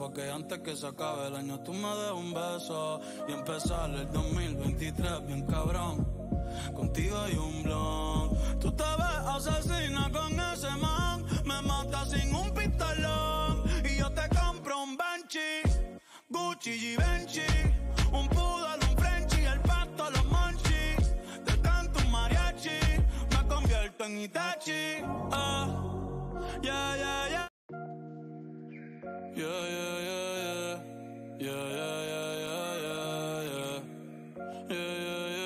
pa' que antes que se acabe el año tú me des un beso y empezar el 2023 bien cabrón. Contigo hay un blon. Tú te ves asesina con ese man. Me mata sin un pistolón. Y yo te compro un Banshee, Gucci, Givenchy, un poodle, un Frenchie, el pasto, los monchis. Te canto un mariachi, me convierto en Itachi. Yeah, yeah, yeah. Yeah, yeah, yeah, yeah. Yeah, yeah, yeah, yeah, yeah, yeah. Yeah,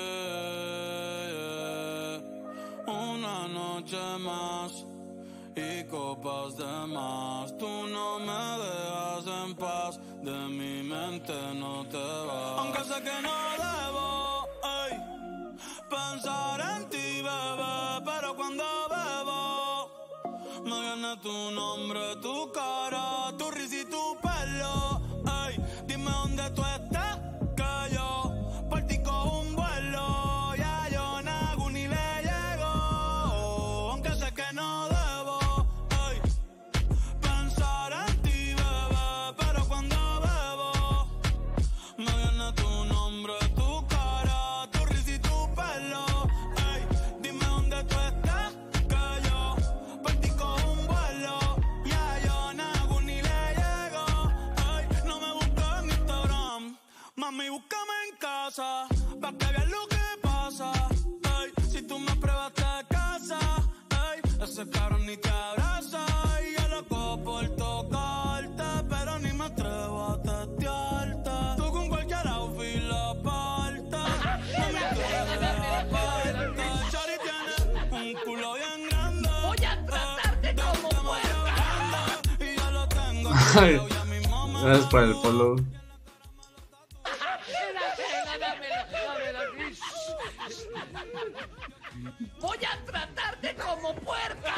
yeah, yeah, yeah. Una noche más y copas de más. Tú no me dejas en paz, de mi mente no te vas. Aunque sé que no debo, ey, pensar en ti, bebé, pero cuando bebo me viene tu nombre, tu cara, tu risa y tu pelo. Ey, dime dónde tú estás, que yo por ti cojo un vuelo. Ya yo nago ni le llego, aunque sé que no debo, ey, pensar en ti, bebé, pero cuando bebo me viene tu nombre, tu cara, tu risa y tu pelo. Ey, dime dónde tú estás, que yo por ti cojo un vuelo. Ya yo nago ni le llego. Ey, no me busques en Instagram, mami, búscame en casa, pa' que veas lo que pasa. Ey, si tú me pruebas te casa, ey, ese cabrón ni te abraza. Y yo loco por tocarte, pero ni me atrevo a testearte. Tú con cualquier outfit la parte, mami, tú eres la parte. Chari tiene un culo bien grande, Voy a tratarte como puerca. y yo lo tengo Ay, ya mismo me gracias por el follow. Voy a tratarte como puerca.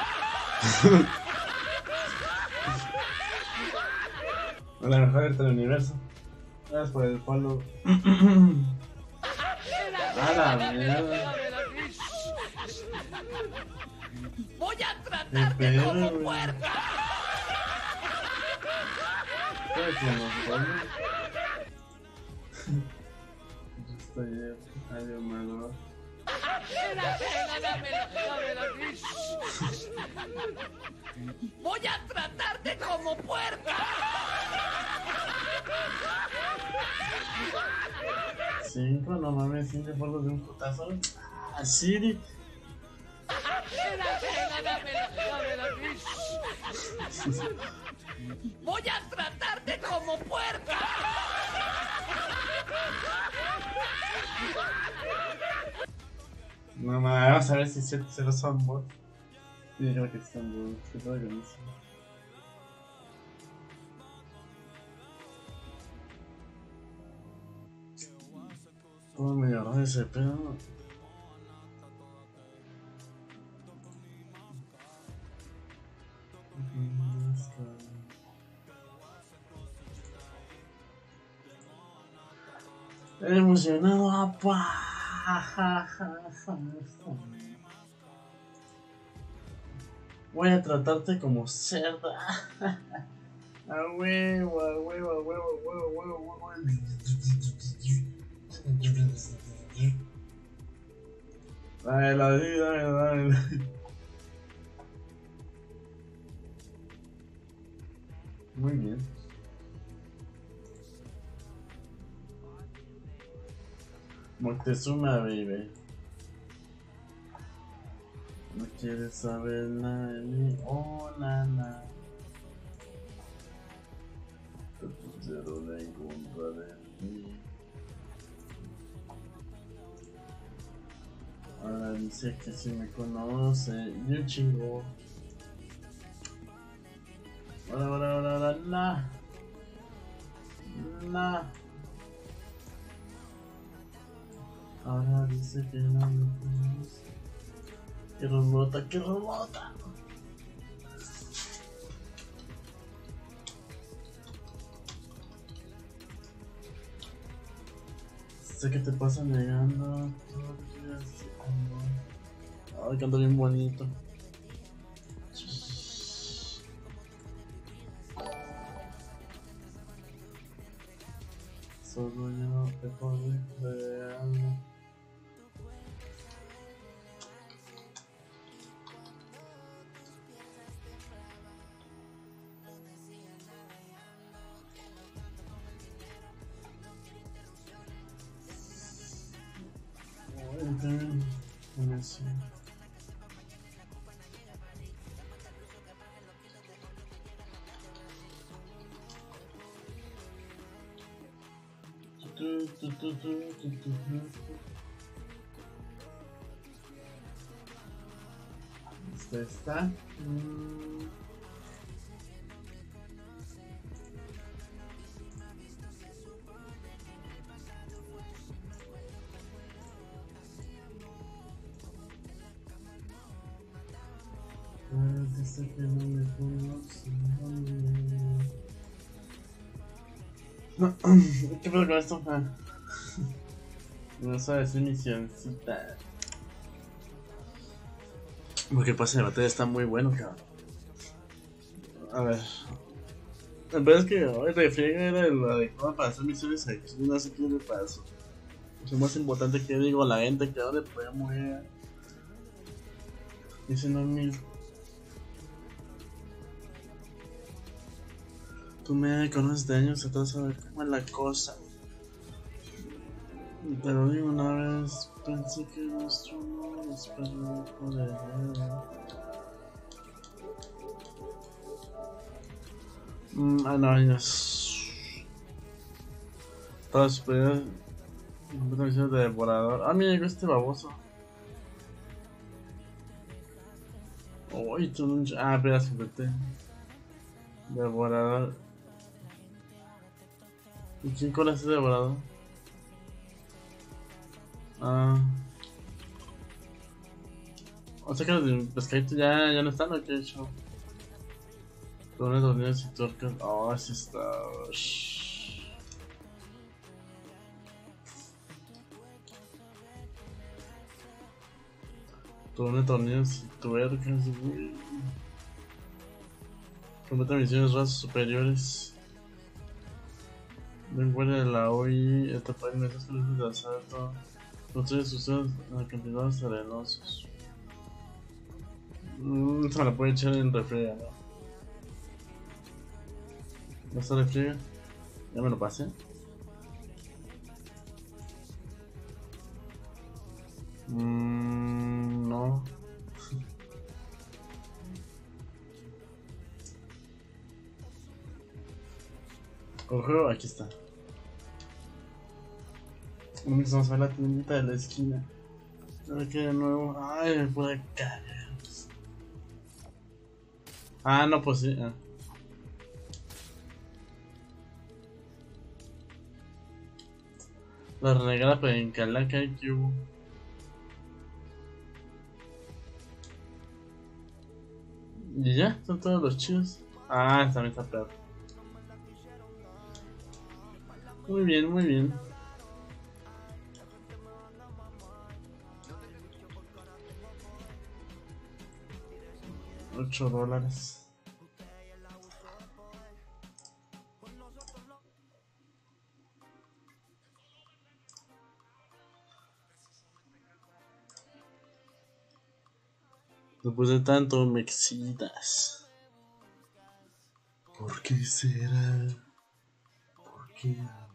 La mejor del universo. Gracias por el follow. A la mierda. Voy a tratarte como puerca. Estoy medio malo. Voy a tratarte como puerca. 5, no mames, 5 follows de un putazo. Ah, Siri. Voy a tratarte como puerca. No mames, vamos a ver si se son bots. Sí, creo que son bots, que todo buenísimo. Todo medio raro ese pedo. Emocionado, apa. Voy a tratarte como cerda. A huevo, a huevo, a huevo, a huevo, a huevo, a huevo. Dale, dale, dale. Muy bien. Moctezuma, baby. No quieres saber nada de mí, oh nana. Te pusieron en contra de mí. Ahora dice que si me conoce, y un chingo. Ahora, nah. Ahora dice que no me conoce. Que robota. Sé que te pasa negando. Ay, que ando bien bonito. Solo yo te puedo creer. Sí. Esto está. Dice que no me conoce. No, ¿qué pedo con esto? No sabes, es misioncita. Porque el pase de batalla está muy bueno, cabrón. A ver. Me parece que hoy refriega era el adecuado para hacer misiones aquí. No sé qué le pasó. Es lo más importante que digo a la gente que ahora puede morir. Dicen a mí. Tú me conoces de años atrás, sabes cómo es la cosa. Pero digo una vez, pensé que nuestro amor esperaba poder. No, ya es. Todas superiores. Misiones de devorador. Ah, mira, llegó este baboso. Uy, tú no. Ah, espera, simplemente. Devorador. ¿Y quién cola es ese devorador? Ah. O sea que los de pescadito ya no están, ¿o qué he hecho? Torneos, torneos y torcas. Oh, así está. Torneos y tuercas. Completa misiones razas superiores. Ven fuera de la OI. Esta página es soluciones de asalto. Construye sucesos acantilados arenosos. Se me la puede echar en refriega, ¿no? ¿No está refriega? Ya me lo pasé. No. Ojo, aquí está. Vamos a ver la tiendita de la esquina. A ver qué de nuevo. Ay, me puede caer. Ah, no, pues sí. La renegada Pencalaca que hubo. Y ya, son todos los chidos. Ah, también está peor. Muy bien, muy bien. 8 $. Después de tanto me excitas. ¿Por qué será? ¿Por qué?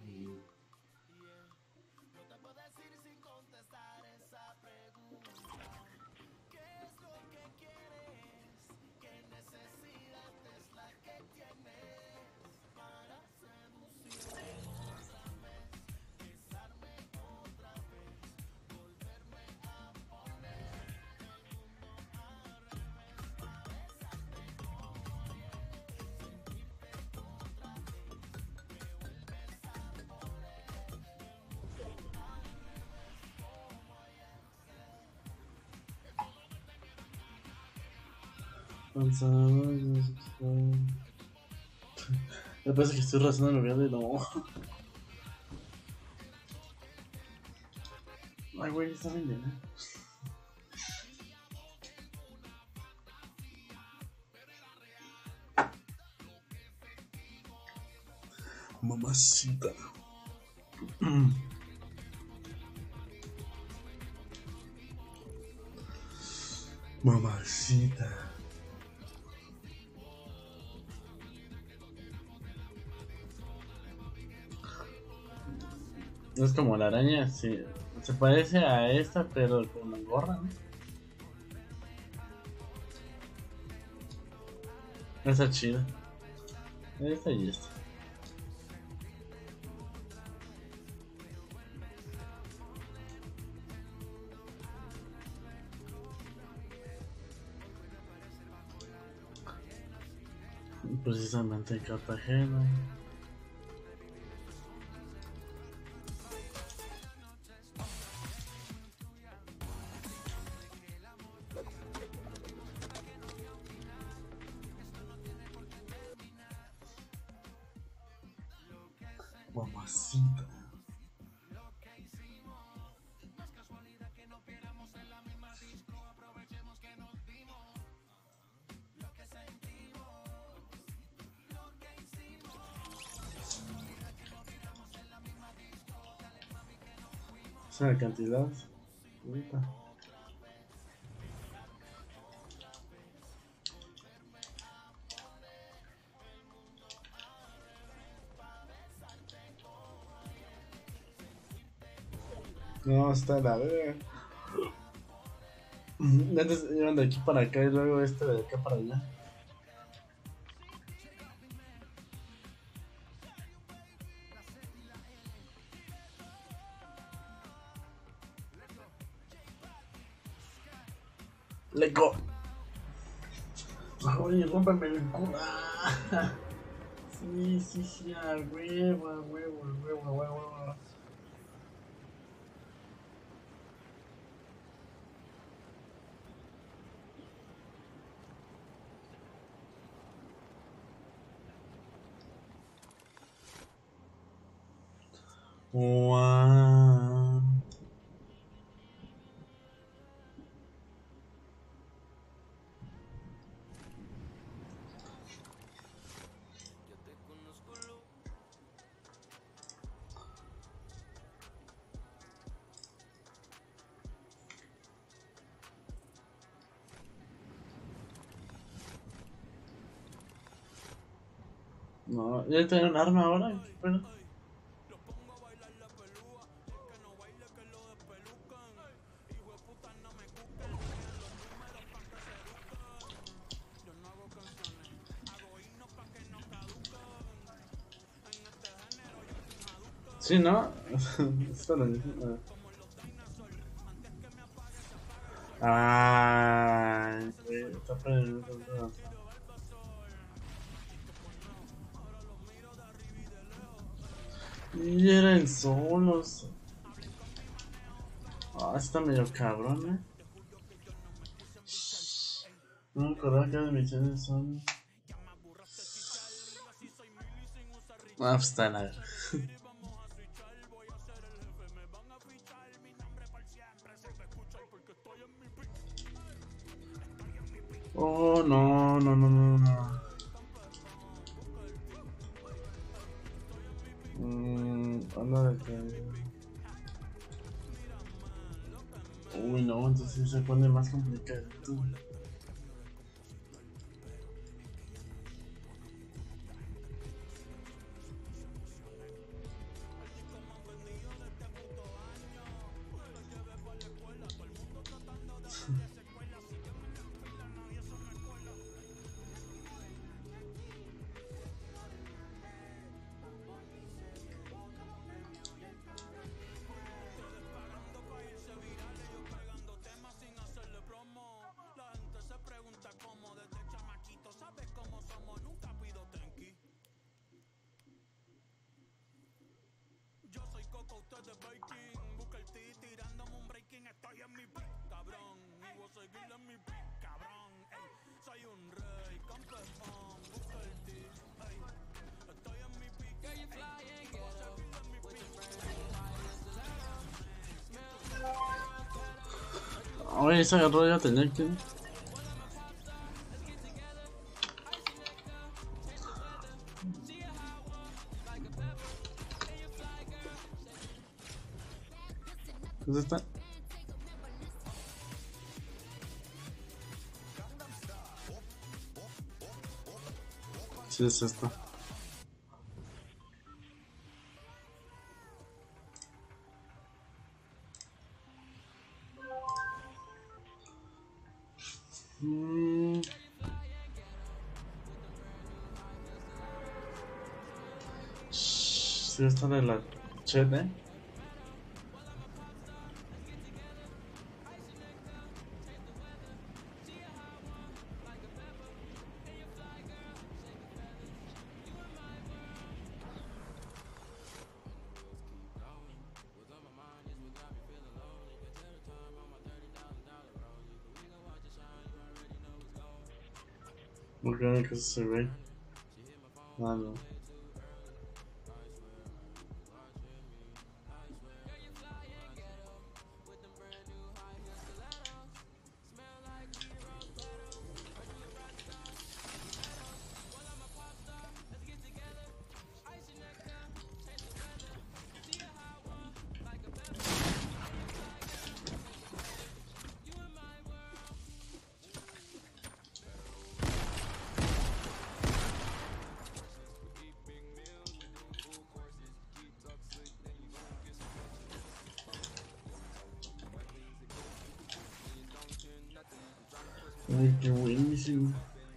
Me parece que estoy razonando en lugar de no. Ay, güey, está bien, ¿eh? Mamacita. Mamacita. Es como la araña, sí. Se parece a esta, pero con la gorra, ¿no? Está chida. Esta y esta. Precisamente en Cartagena. Mamacita. Esa cantidad. Ahorita. No, está la verga. Antes iban de aquí para acá y luego este de acá para allá. ¡Leco! Oye, rómpeme el culo. Sí, a huevo, a huevo, a huevo, a huevo. Wow. No, ya tengo un arma ahora. Bueno. Sí, ¿no? Esto lo dije. Ay, está perdiendo. Y eran solos. Ah, está medio cabrón, No me acordaba que las misiones son. Ah, pues está en la. Oh, no. Anda de que. Uy, no, entonces se pone más complicado. Oye, esa agarró ya tenía que. ¿Es esta? Sí, es esta. Sí, esta de la Chet, ¿eh? Muy grande que se ve. Ah, no. Ay, qué buenísimo.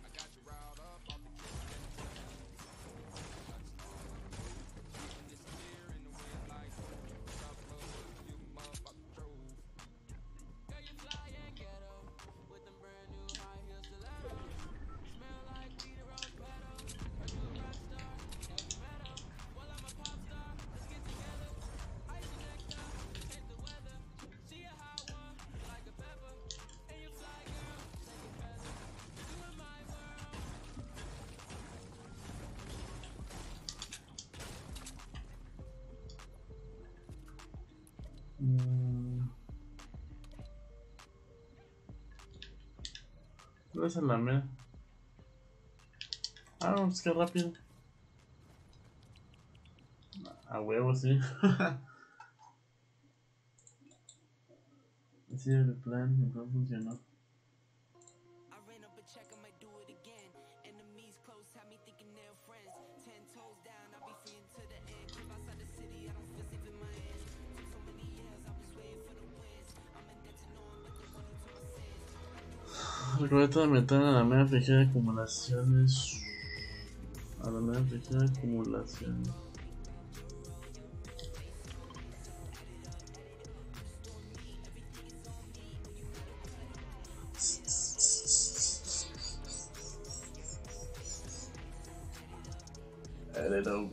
¿Dónde es la mera? Ah, pues qué rápido. A huevo, sí. Así era el plan, no funcionó. Recuerda de meter a la mera flecha de acumulaciones. A la mera flecha de acumulaciones. I don't know.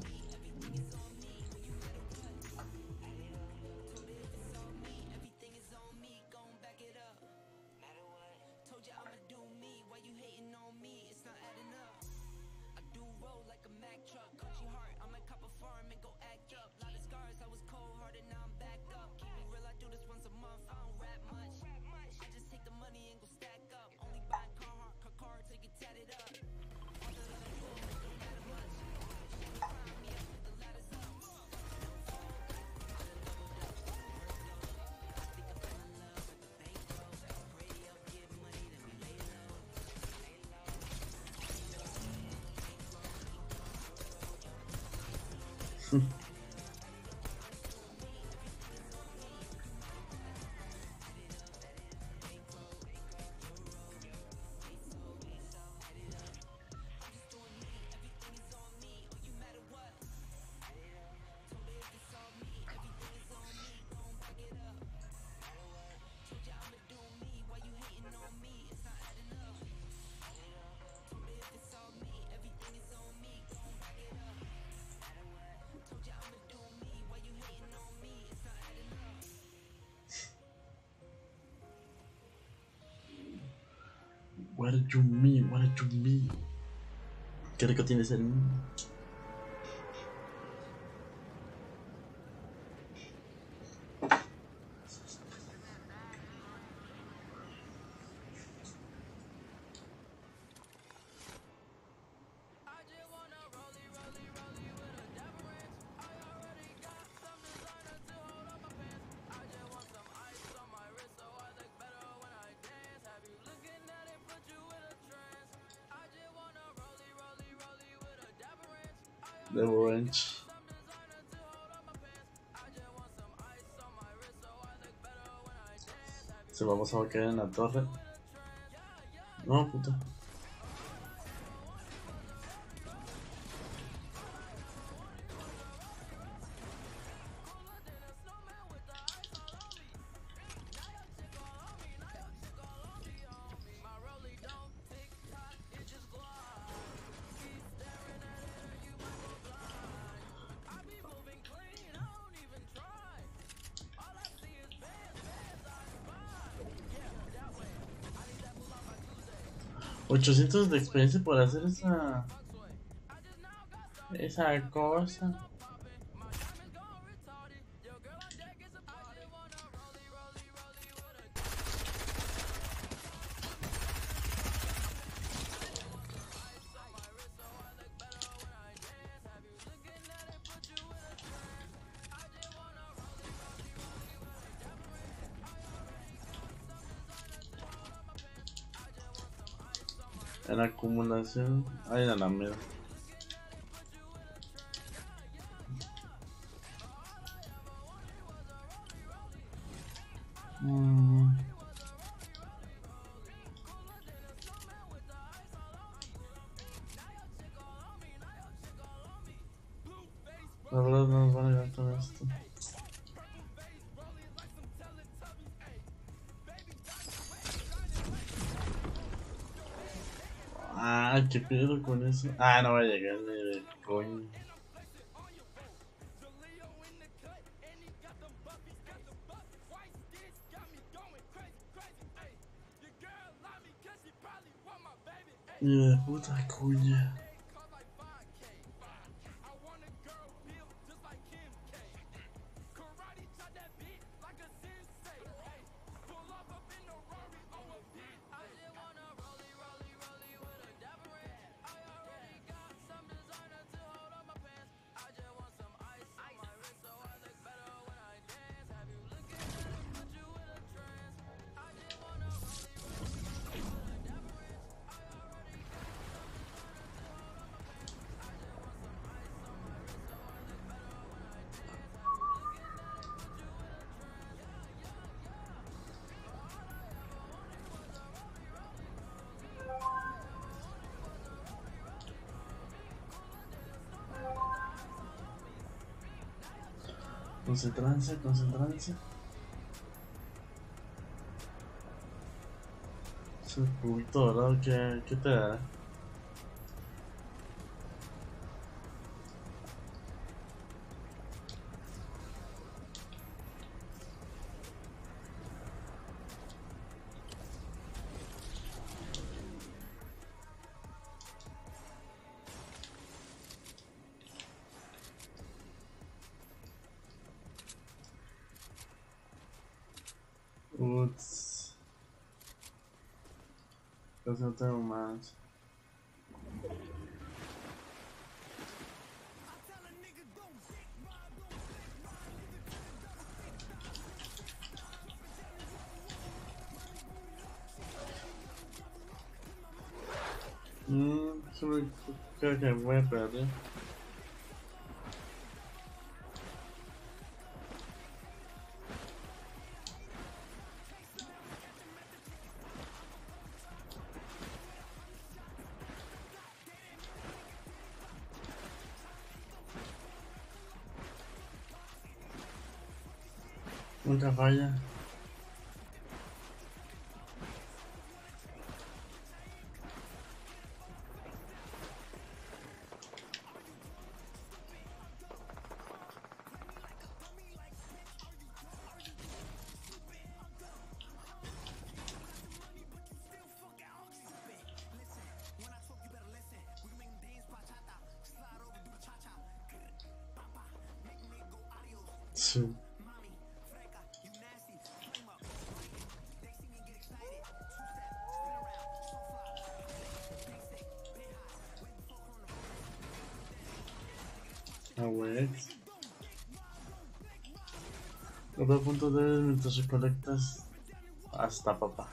What did you mean? What did you mean? ¿Qué rico tienes el? de Orange. Se vamos a quedar en la torre. No, puta. $800 de experiencia por hacer esa cosa. En acumulación, hay en la mierda. La verdad no nos van a llegar todo esto. Ah, qué pedo con eso. Ah, no va a llegar ni de coño. Ni de puta cuya. Concentranse, concentranse. Ese juguito dorado, ¿qué te da? Ups. Pues no tengo más. Creo que voy a perder. Nunca falla. Sí. Ah, güey. Otro punto de mientras recolectas hasta papá.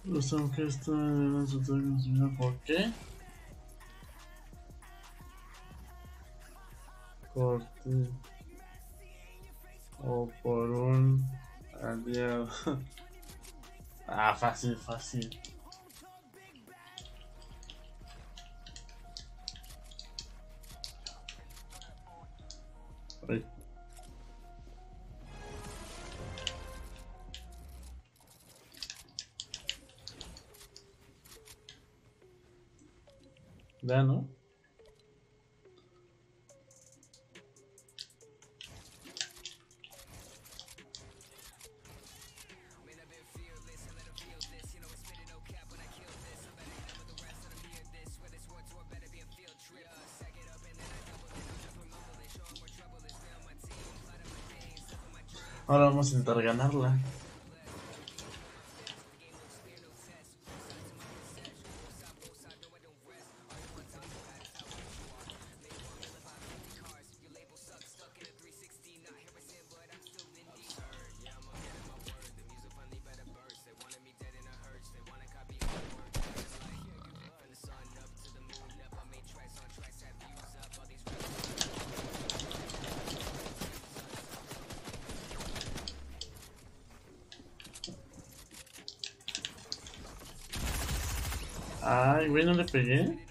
Los aunque esta deben ser consumida ¿por qué? Corte o por un aliado. Ah, fácil, fácil. Ay. Ya, ¿no? Ahora vamos a intentar ganarla. Ay, güey, no le pegué.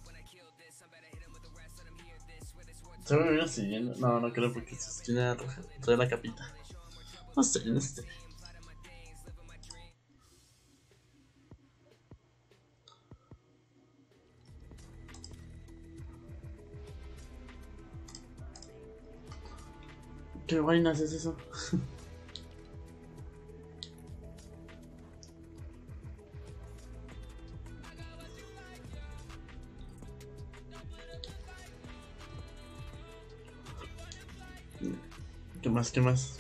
Se me viene siguiendo. No, no creo porque tiene trae la capita. No sé, no sé. ¿Qué vainas es eso? ¿Qué más? ¿Qué más?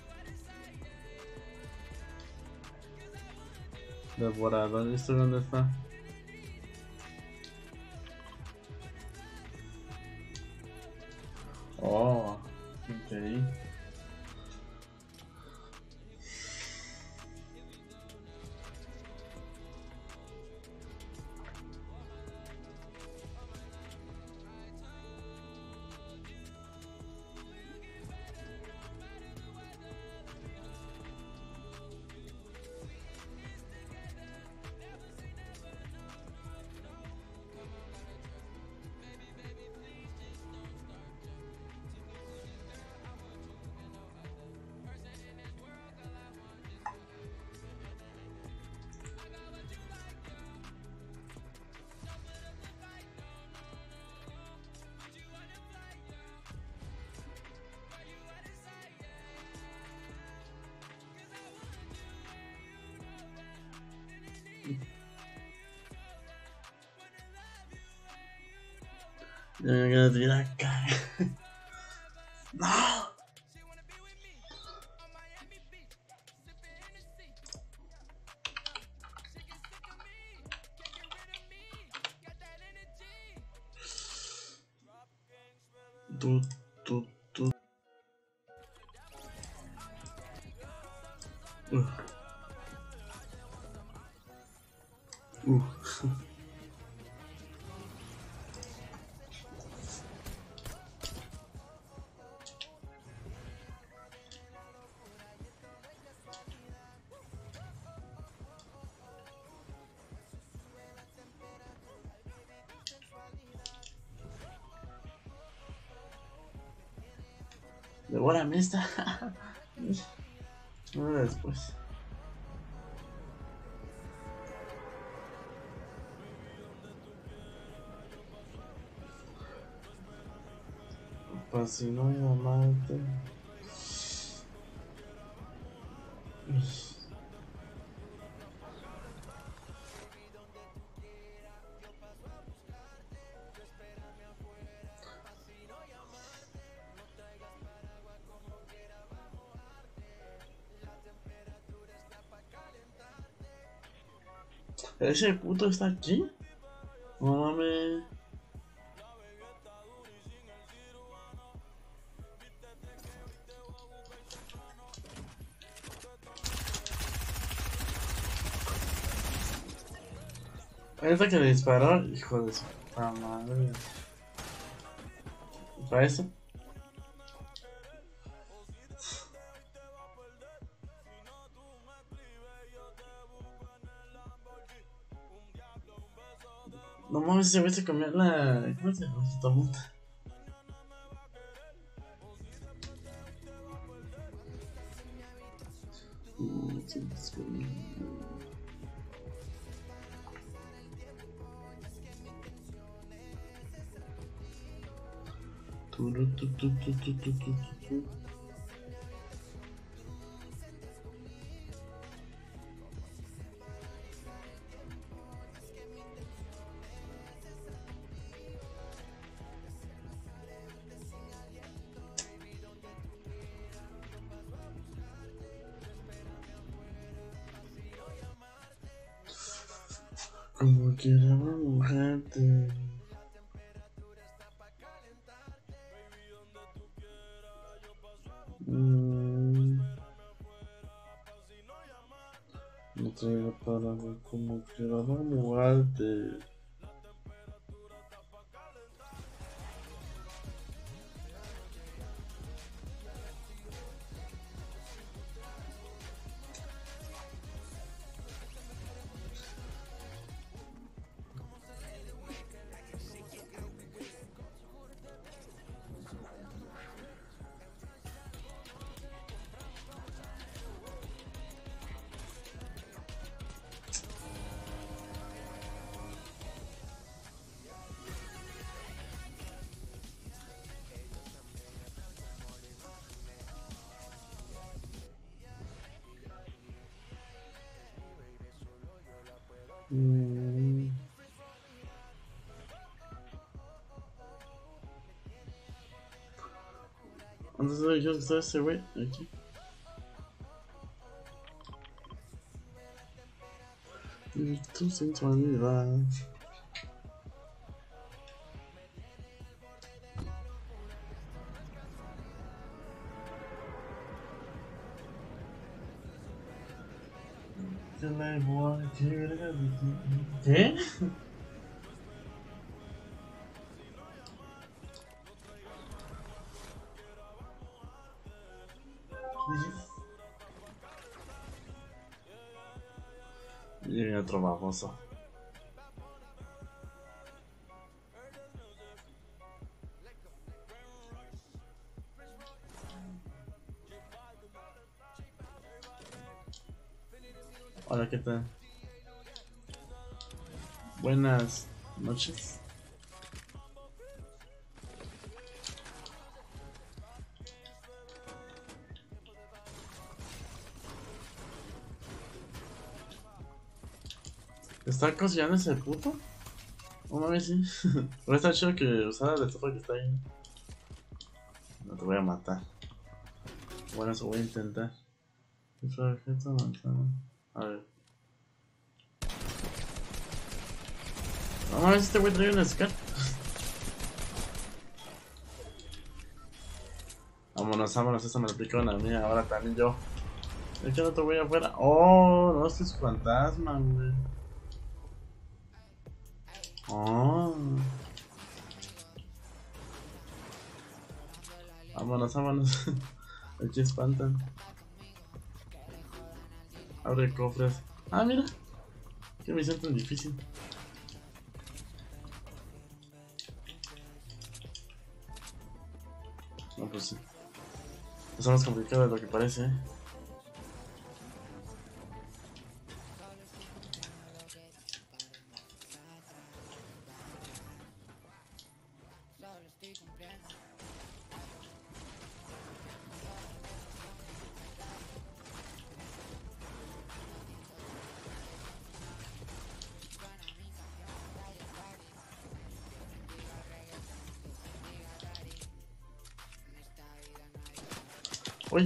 Devorador, ¿esto dónde está? Oh, ok. Ya me ganas de ir acá. No. Tú, tú, tú. Uh. Uh. Devórame esta. No, después. Pues si no, mi mamá te... ¿Ese puto está aquí? No mames. Esta que le disparó, hijo de su puta madre. ¿Para eso? No mames, ese güey se comió la... ¿Cómo se llama? Su tomuta. Como quiera mojarte. No traigo para como quiera mojarte. Antes de yo estar ese güey aquí. Y tu sensualidad. ¿Qué? Y otro baboso. Hola, ¿qué tal? Buenas noches. ¿Está cocinando ese puto? No mames, sí. Pero está chido que usara la estufa que está ahí. No te voy a matar. Bueno, eso voy a intentar. A ver. No mames, este güey trae un scar. Vámonos, vámonos, eso me lo aplicaron a mí, ahora también yo. ¿De qué otro güey afuera? Oh, no, este es su fantasma, güey. Oh. Vámonos, vámonos. Aquí espantan. Abre cofres. Ah, mira. Qué misión tan difícil. No, pues sí. Es más complicado de lo que parece, ¿eh? Uy.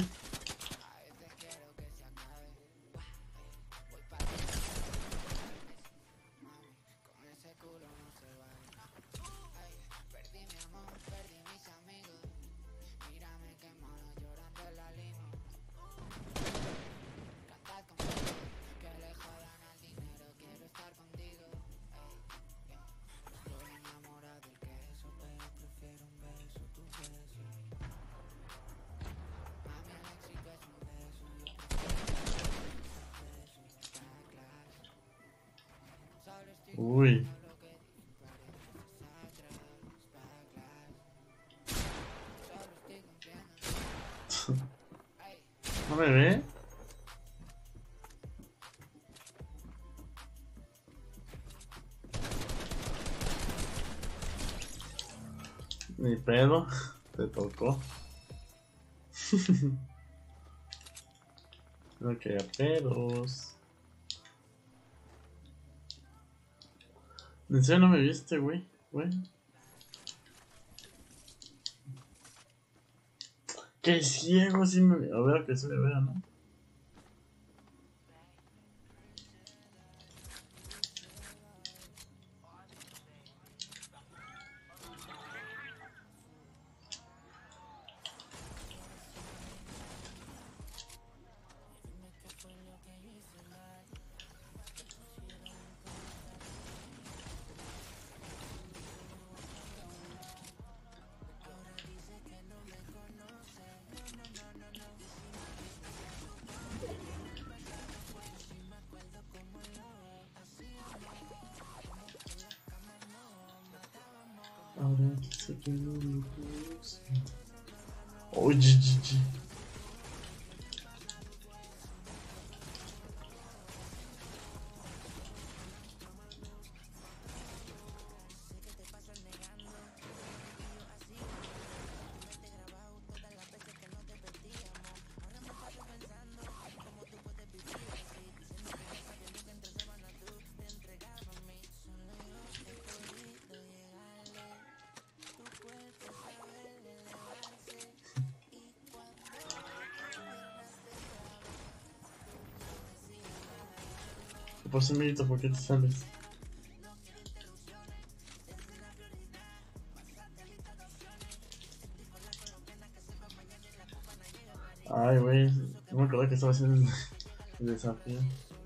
Uy. ¿No me ve? Ni pedo, te tocó. No quería pedos. ¿En serio no me viste, güey? Qué ciego, sí me... A ver, que se me vea, ¿no? Ahora que sé que no me gusta. Oh, GG. Por eso, amiguito, ¿por qué te sales? Ay, güey, no me acuerdo que estaba haciendo el desafío.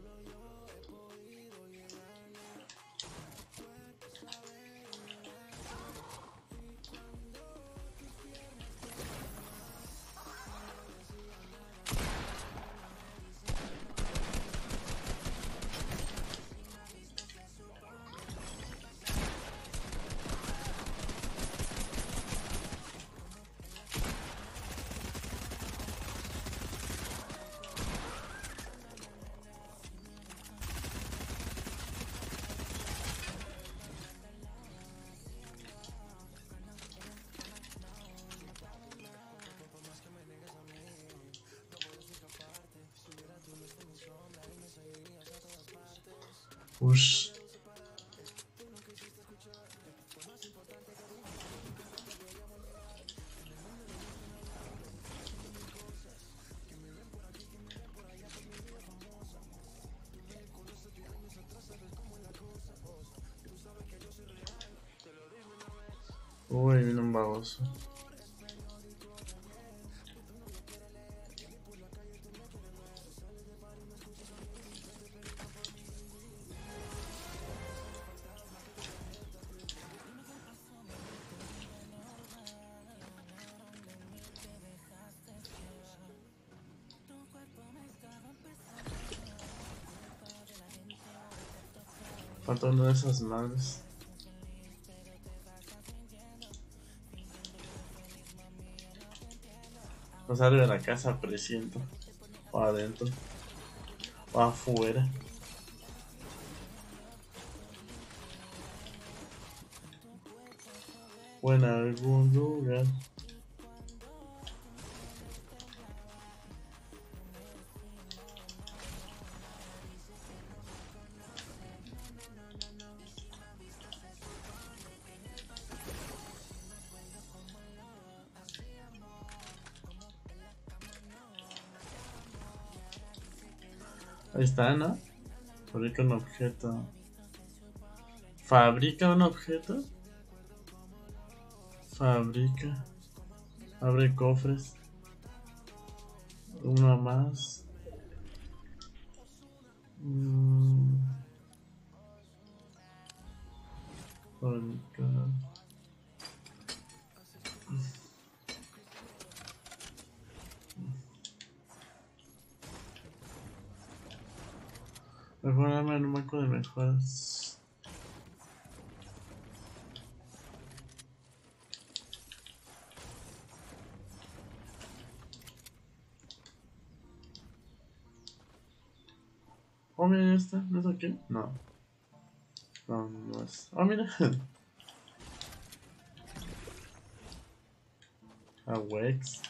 Ush. Uy, vino un baboso. Falta una de esas madres. No sale de la casa, presiento. O adentro. O afuera. O en algún lugar. Ahí está, ¿no? Fabrica un objeto. ¿Fabrica un objeto? Fabrica. Abre cofres. Uno más. Fabricar. Mejor arma, no me acuerdo de mejoras. mira esta, ¿no es aquí? No. No, no es. Oh, mira. A Wex.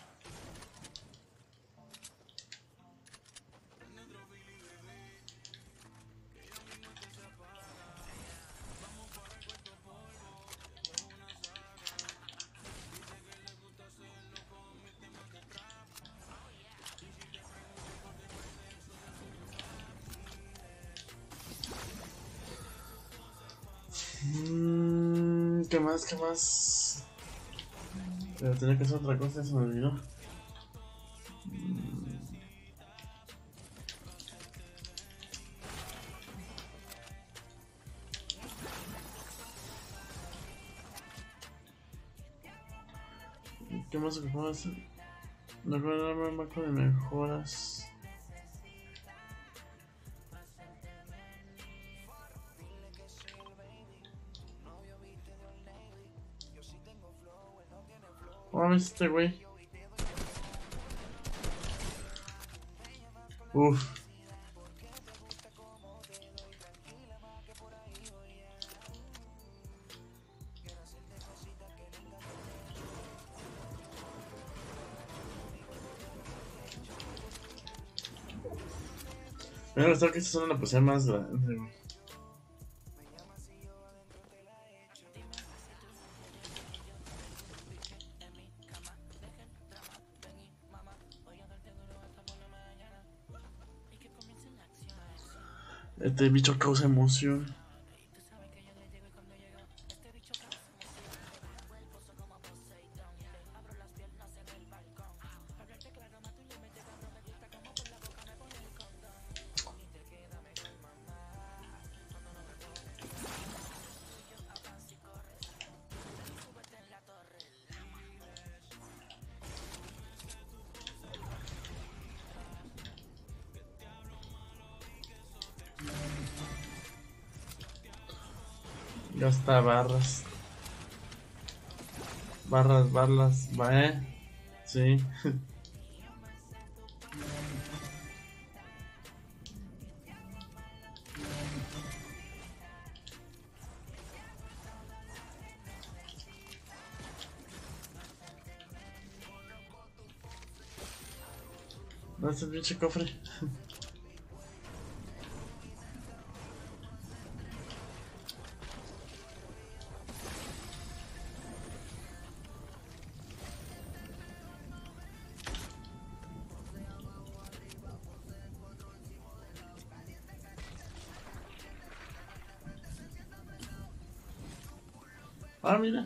¿Qué más? ¿Qué más? Pero tenía que hacer otra cosa, se me olvidó. ¿Qué más ocupaba hacer? No recuerdo el banco de mejoras. Oh, este güey. Uff. Me ha gustado que esta zona la puse más grande, güey. Este bicho causa emoción. Gasta barras. Barras, va, sí. ¿Dónde está el pinche cofre? Ah, mira.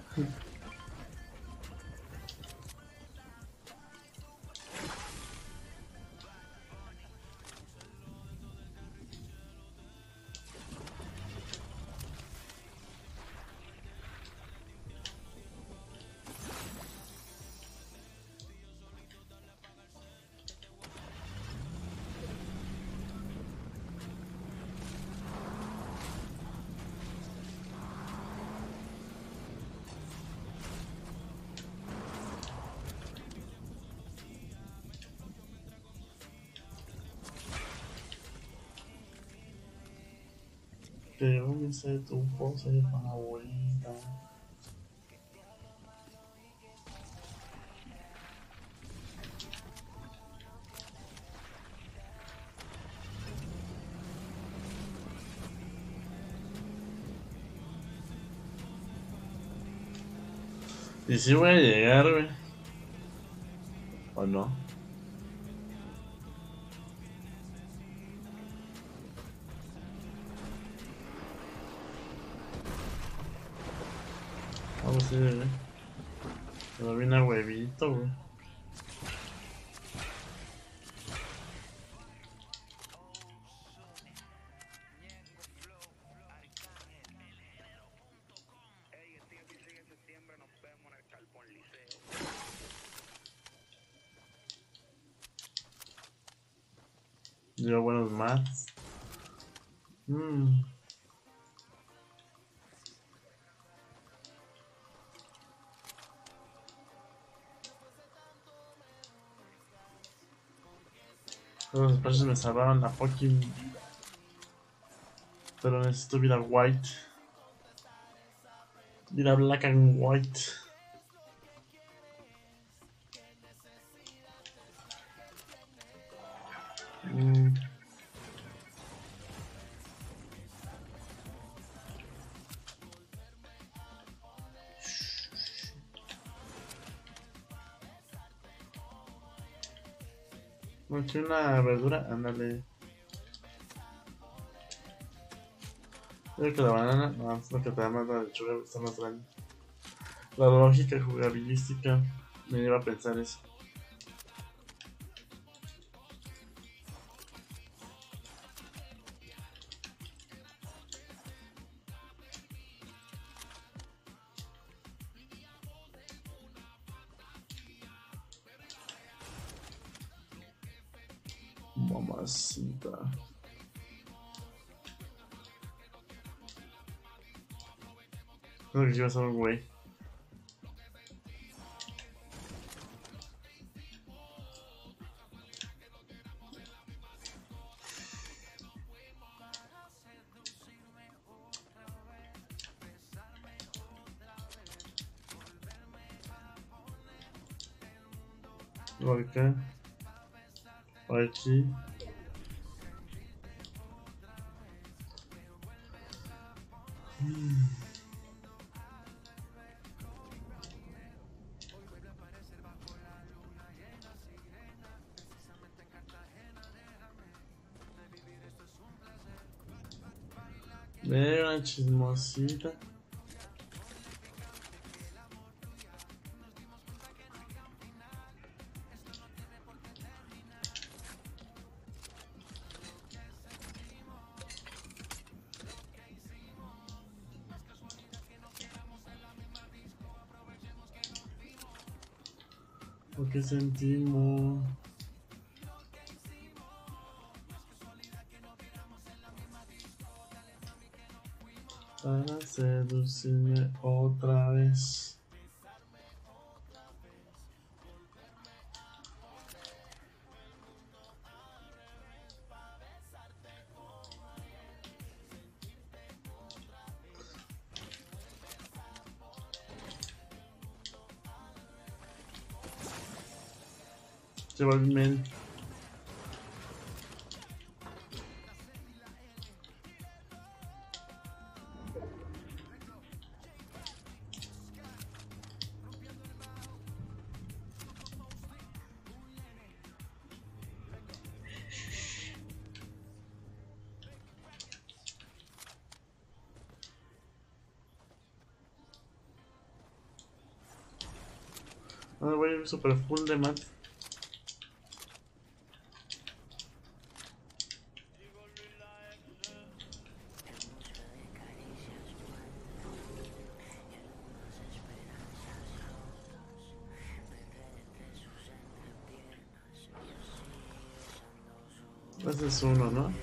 Pregúntese tu pose favorita. Y si voy a llegar, güey. ¿O no? Vamos a ir, güey. Pero viene a huevito, güey. Lleva buenos mats. Los espacios me salvaron la fucking vida. Pero necesito vida white. Vida black and white. ¿No quiero una verdura? Ándale. Creo que la banana, no, es lo que te da más la lechuga, está más grande. La lógica jugabilística me lleva a pensar eso. Mamacita. Creo que iba a ser un güey. Acá. Aquí. Ve una chismosita. Porque sentimos para seducirme otra vez. Se va bien. Ahora voy a ir super full de mat. Ese es uno, ¿no?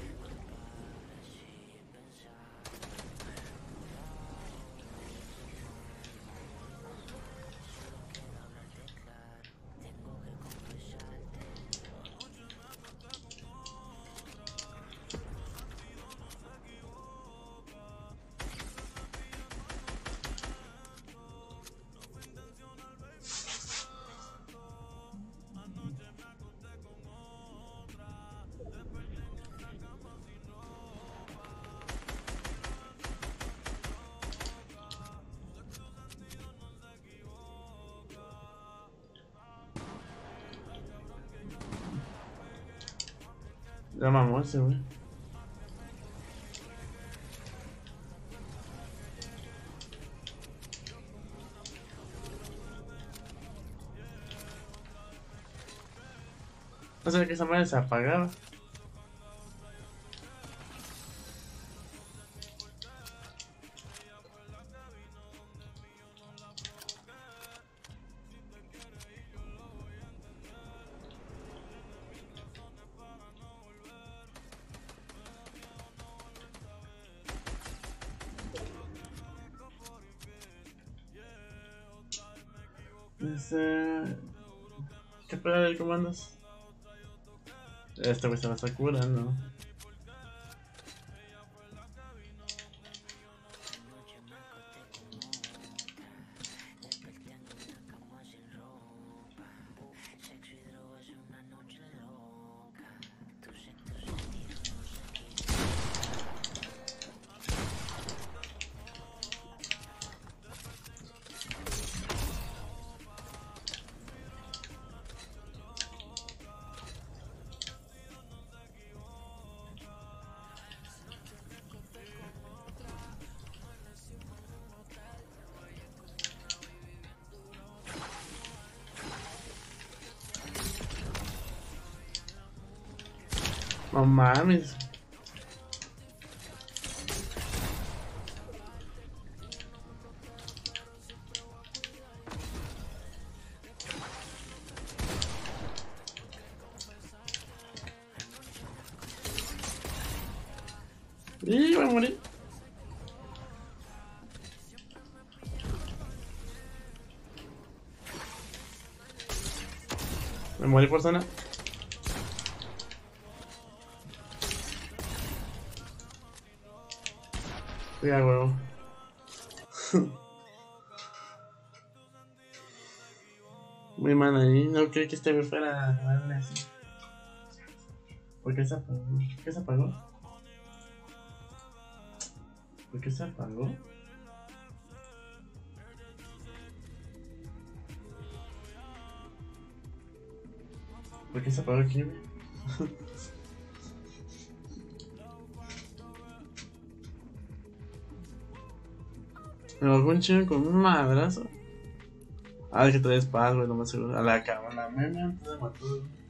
Ya mamó ese, güey. No sé que esa madre se apagaba. ¿Qué pedo de comandos? Este güey se la está curando. No mames. Y voy a morir. Me morí por zona. Ya, huevo. Mi mano ahí, no creo que este fuera a darle así. ¿Por qué se apagó? ¿Por qué se apagó? ¿Por qué se apagó? ¿Por qué se apagó aquí, güey? Me bajó un chingo con un madrazo. Ah, que traes paz, güey, lo más seguro. A la cama, la meme antes de matar.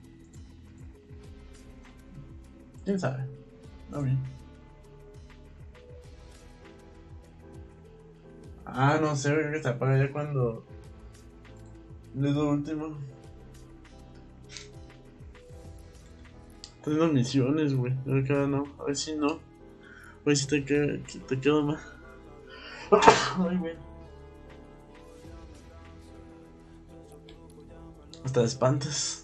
¿Quién sabe? No vi. Ah, no sé, creo que se apaga ya cuando le doy último. Tengo misiones, güey. Creo que ahora no. A ver si no. A ver si te quedo más. Ay, güey. Hasta te espantas.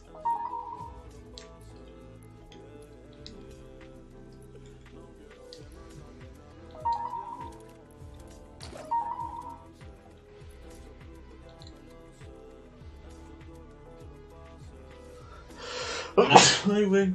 Ay, güey.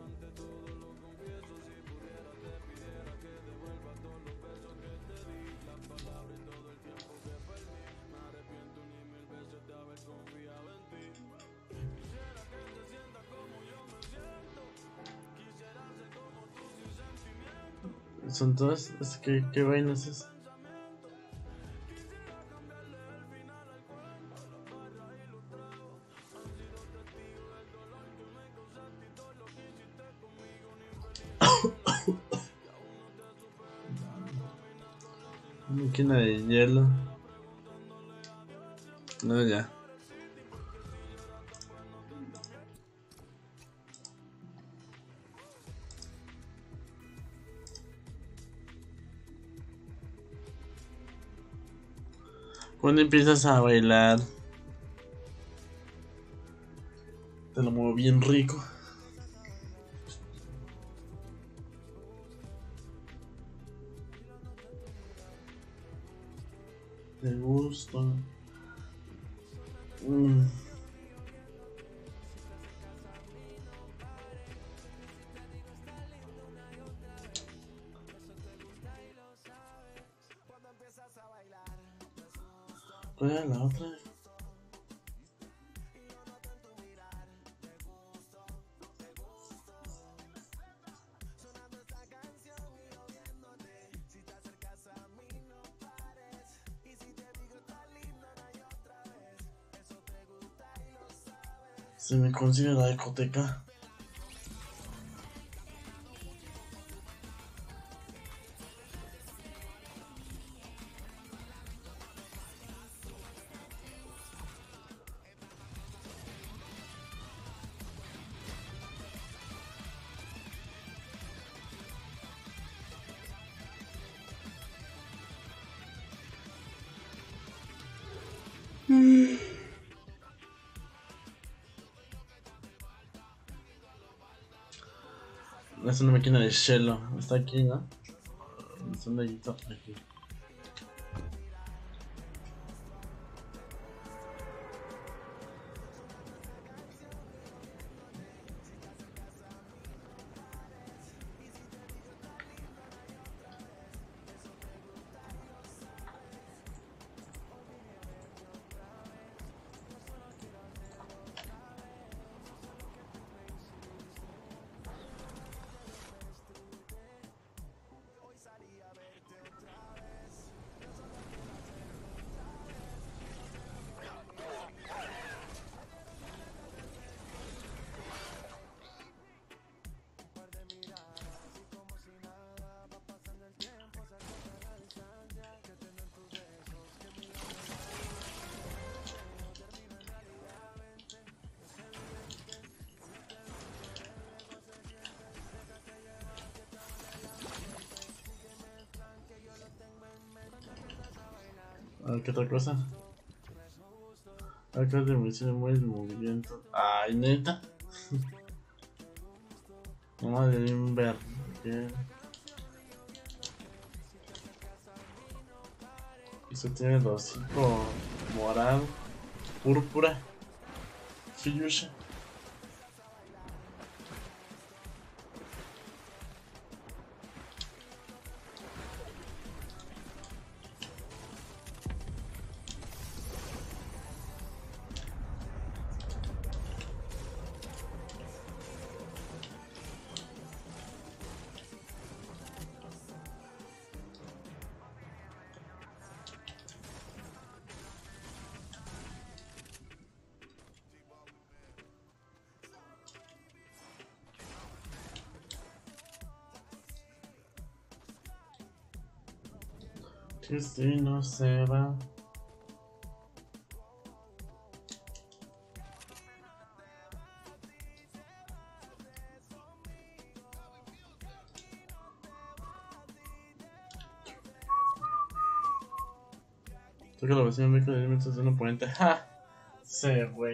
Son todas. ¿Qué vainas es? Máquina de hielo. No, ya. Cuando empiezas a bailar, te lo muevo bien rico. Te gusta. ¿Cuál era la otra? Se me consigue la discoteca. Es una máquina de Shelo. Está aquí, ¿no? Es una guitarra aquí. A ver, ¿qué otra cosa? Acá de misión muy el movimiento. Ay, neta. No, de ver. ¿Qué? Eso tiene el hocico morado, púrpura, fuchsia. Que si no se va. Toca la vecina médica de alimentos de un oponente. ¡Ja! Sí, güey.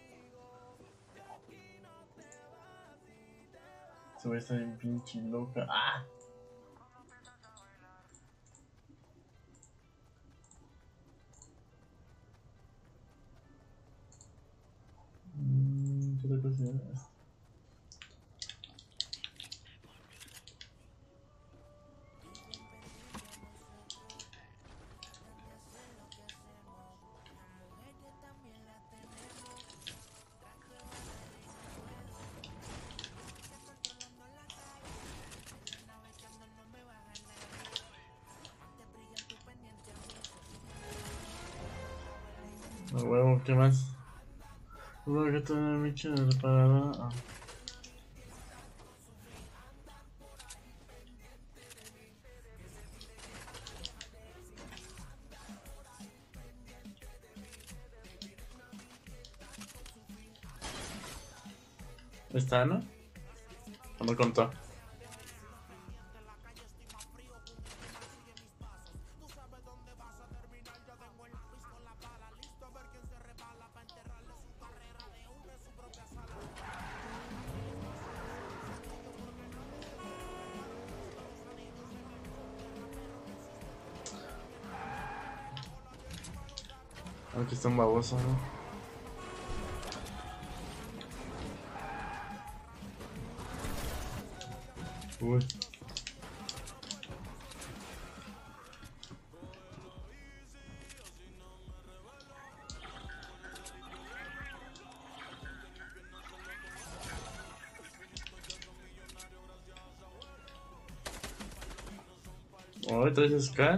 Se va a estar bien pinche loca. ¡Ah! ¿Qué otra cosa es? A huevo, ¿qué más? Una que tiene micha de reparadora. Ah. ¿Está, no? No me contó. Aquí está un baboso, ¿no? Uy. Oh, ¿traes Scar?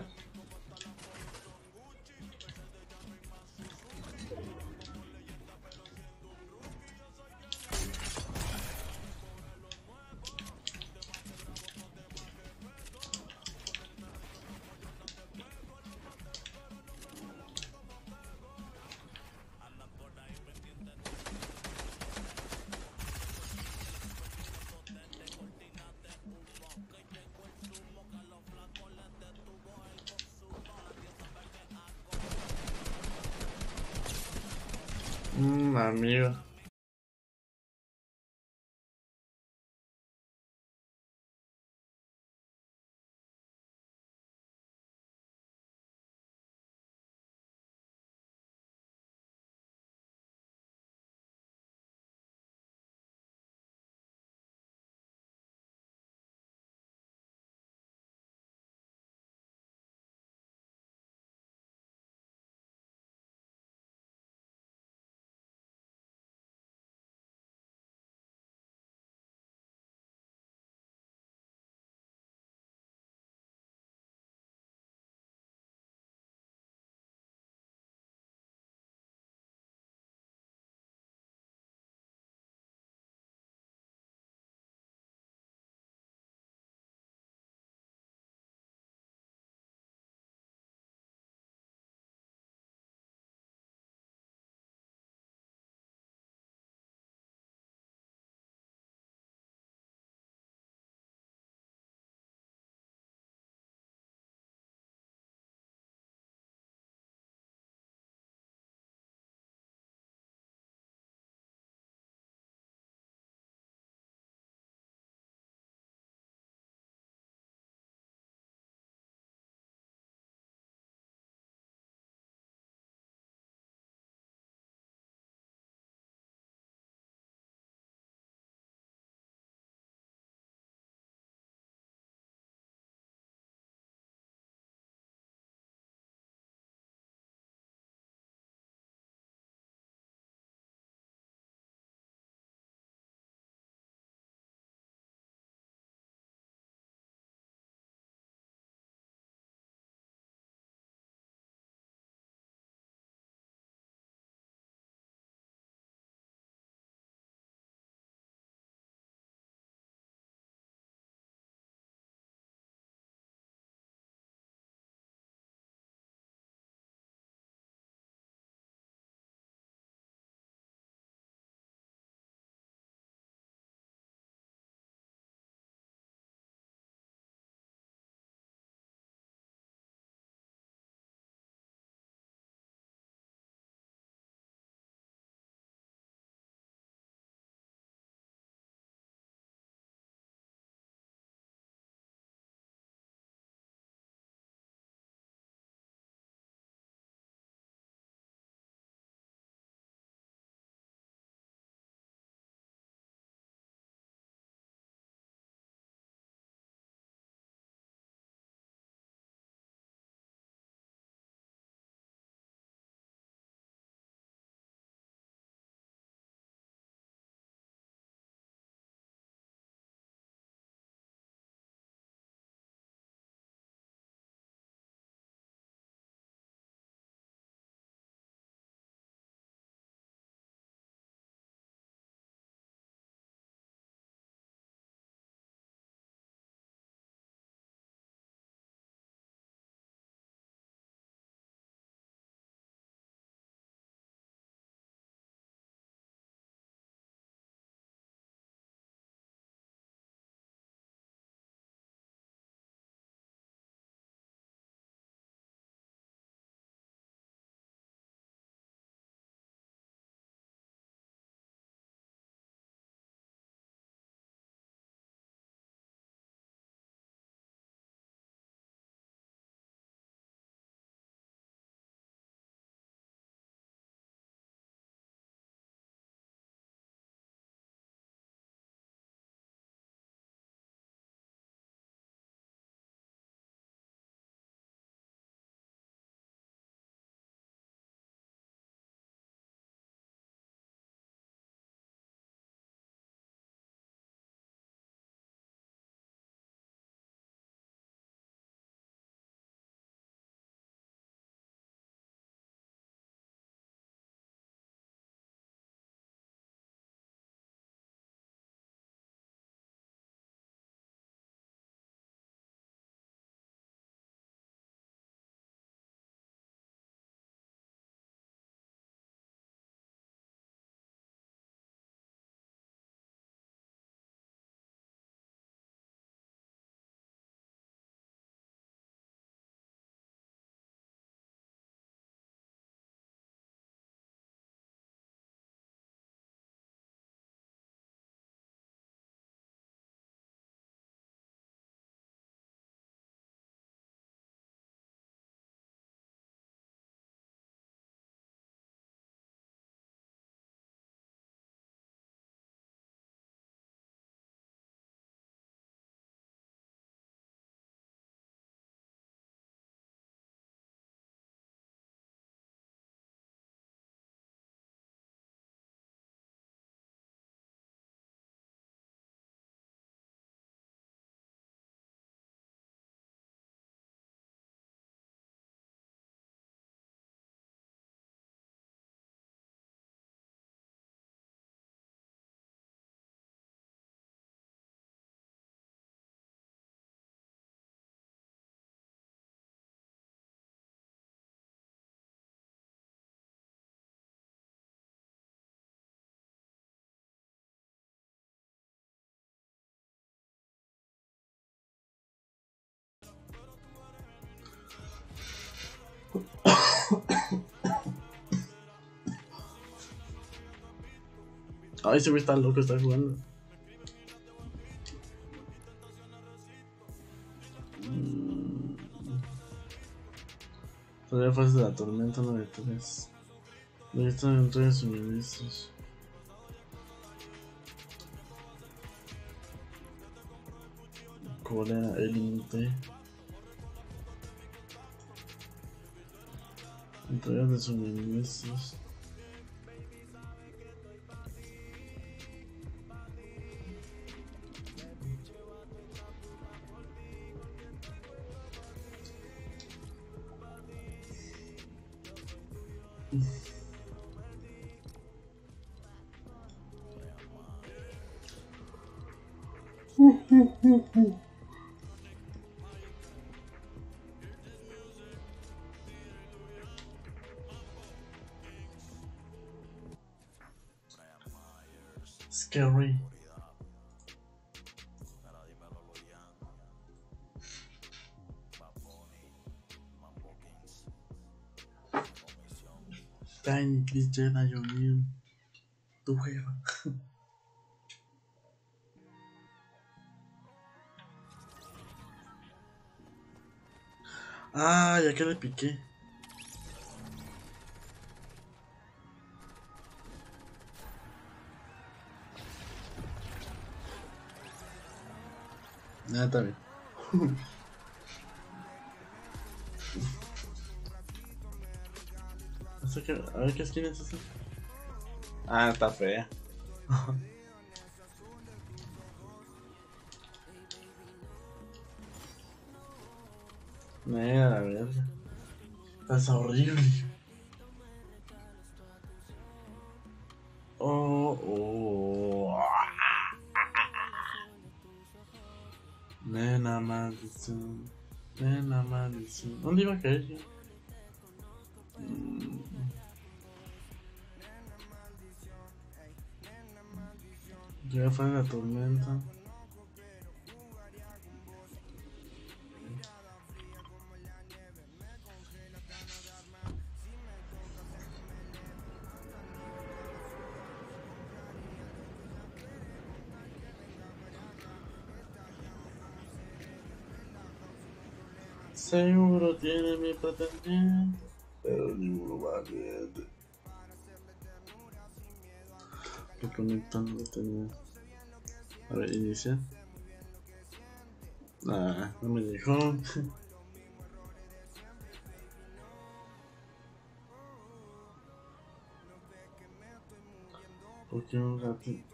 Amigo. Ay, ese güey está loco, está jugando. Todavía fase de la tormenta 9-3. Lista de entrega de suministros. Corea, el límite. Entrega de suministros. Scary. Tiny Chris Jenna, yo mío. Tu jefa. Ah, ya que le piqué. Nada, está bien. A ver qué skin es esa. Ah, está fea. Mira, la verga. Está horrible. Oh. Nena maldición. Nena maldición. ¿Dónde iba a caer yo? Ya fue la tormenta. Seguro tiene mi pretendiente, pero ninguno valiente. Que conectando tenía. A ver, inicia. Ah, no me dijo. Porque un ratito.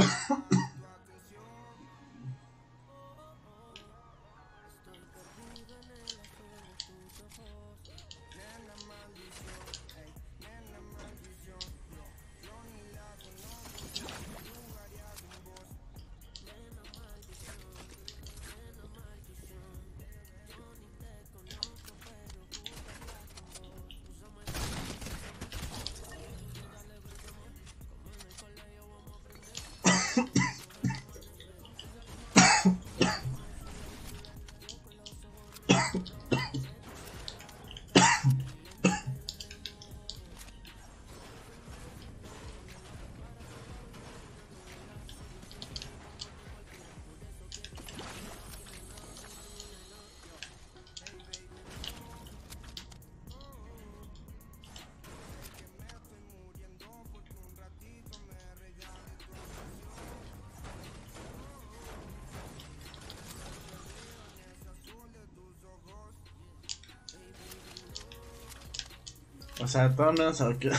O sea, todo menos a lo que.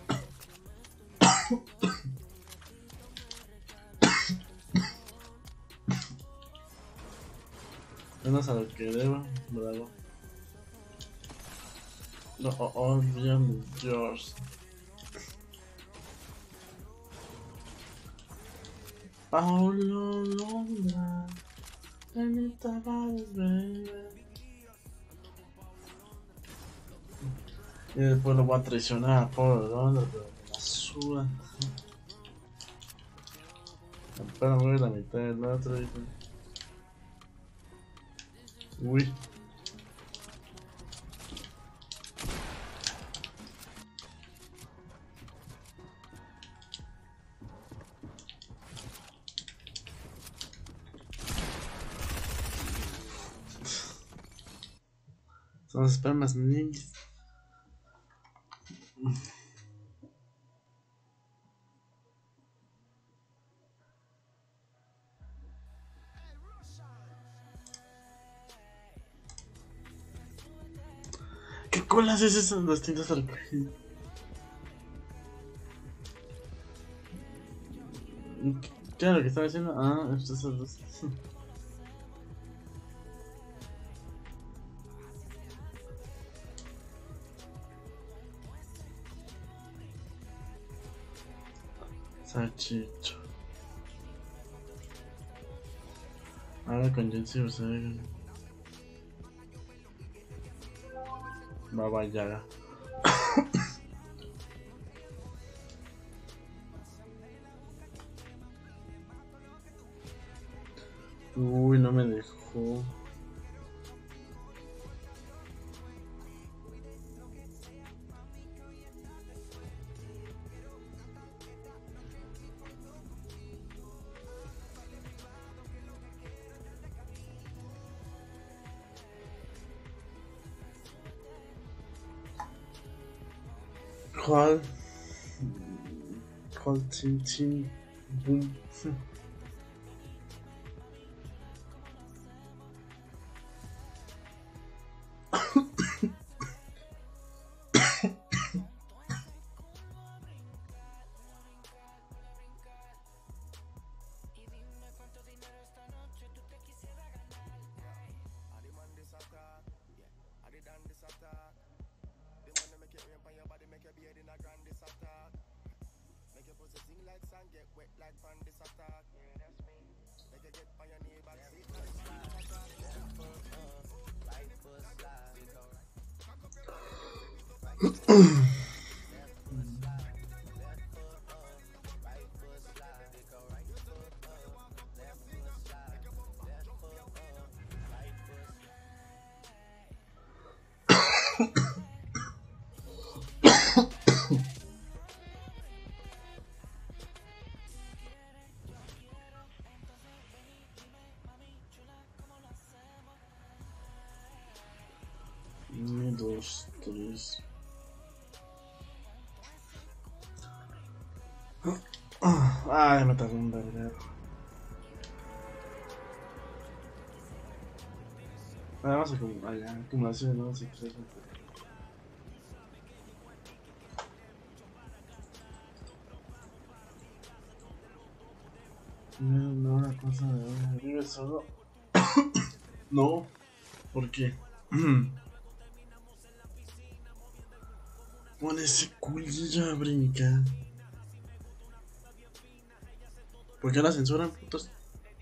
Menos a lo que debo, bravo. No, olvídame, George. Paulo Londra, Anita baby. Y después lo voy a traicionar a Paulo Londra, pero me la suda. Espera, voy a la mitad del otro. Uy. Vamos a esperar más niños. ¿Qué colas es esas las tintas al cojín? ¿Qué era lo que estaba haciendo? Ah, esas dos. Sachicho. Ahora con Jensi Ursega. Baba Yaga. Uy, no me dejó. ¿Cuál? ¿Cuál? Chin chin. Boom. Uno, dos, tres. Ay, me tardé un verguero. Vamos a acumulación, ¿no? Sí, tres. No, una cosa de vive solo. No, ¿por qué? Pon ese culillo a brincar. ¿Por qué la censuran, putos?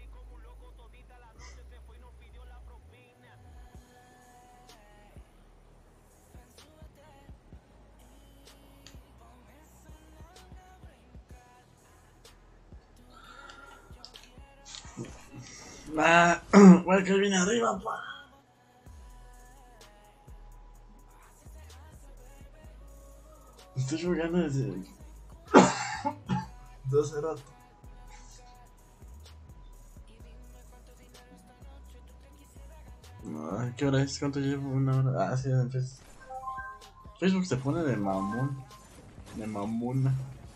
Ah, bueno, que viene arriba, pa. Estoy jugando desde 12 rato. ¿Qué hora es? ¿Cuánto llevo? Una hora. Ah, sí, en Facebook se pone de mamón. De mamona.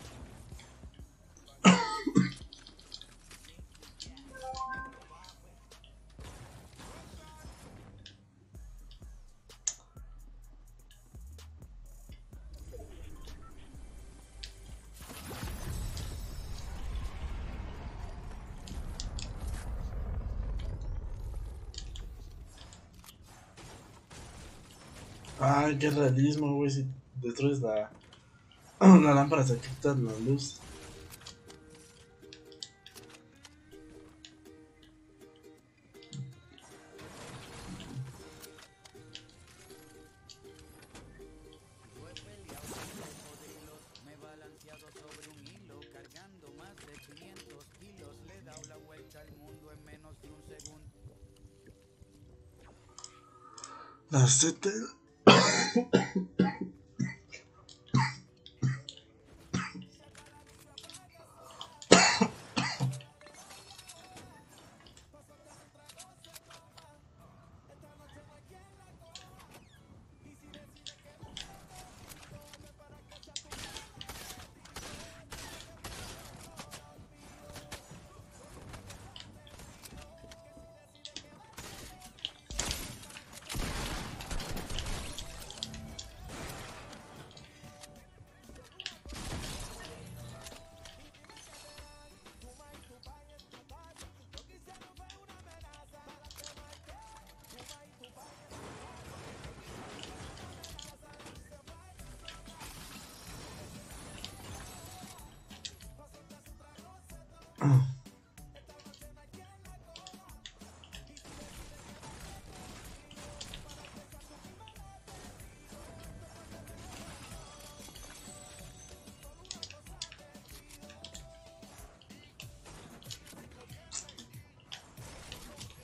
Ay, qué realismo, güey. Si destruyes la lámpara, se quita la luz. La seta.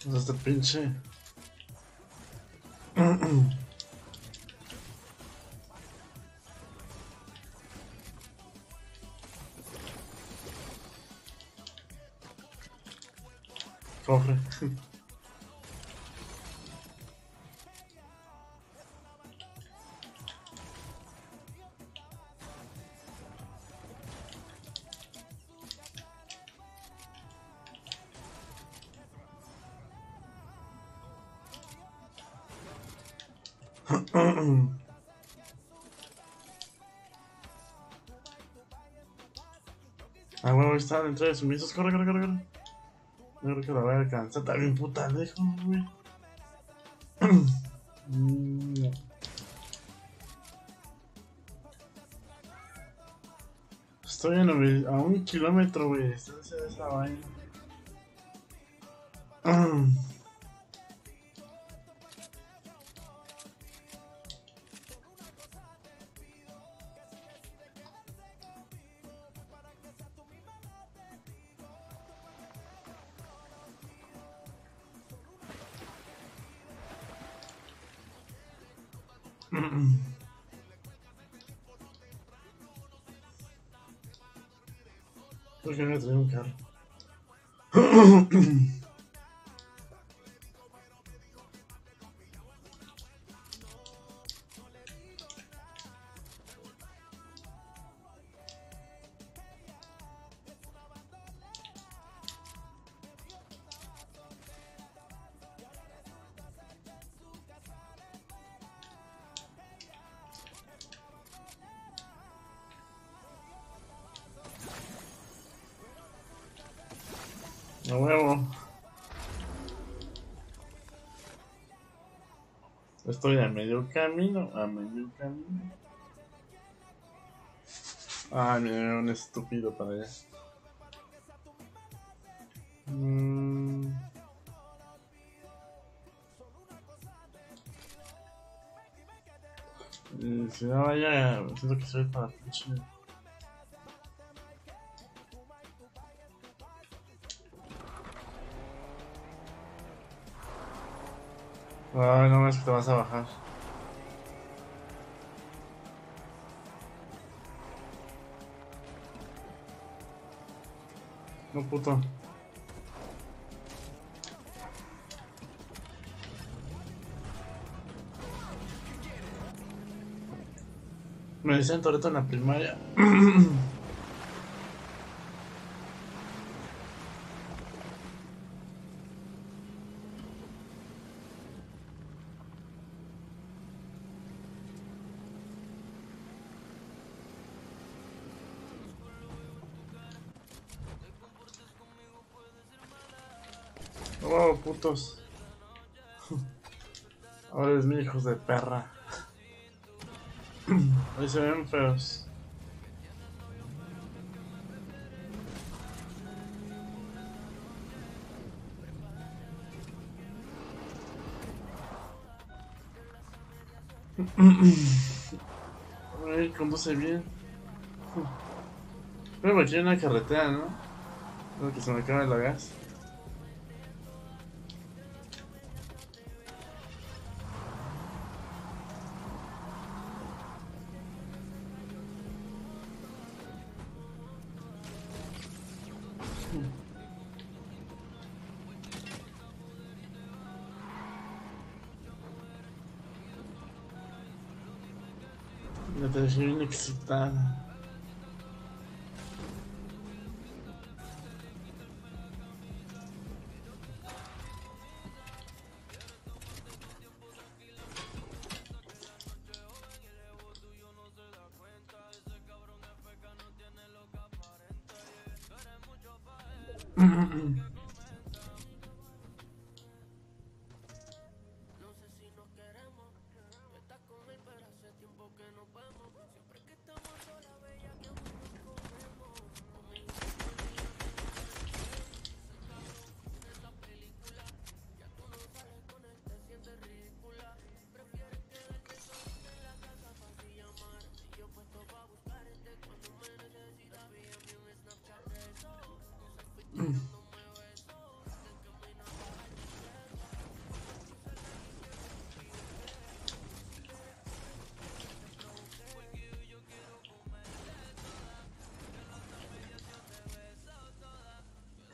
Este pinche. Cofre. Ah, bueno, está dentro de sumisos. Corre, corre, corre, corre. Yo creo que la voy a alcanzar. Está bien puta lejos, güey. Estoy a 1 kilómetro, güey. Distancia de esa vaina. ¿Por qué me trae un carro? A huevo. Estoy a medio camino. A medio camino. Ah, mira, un estúpido para allá. Si no vaya, siento que soy para pinche. Ay, no es que te vas a bajar. No, puto. Me decían Toretto en la primaria. Oh, putos. Ahora es mi hijos de perra. Ahí se ven feos. Ay, conduce bien. Pero aquí hay una carretera, ¿no? No, que se me acaba la gas. Me te dejé bien excitada.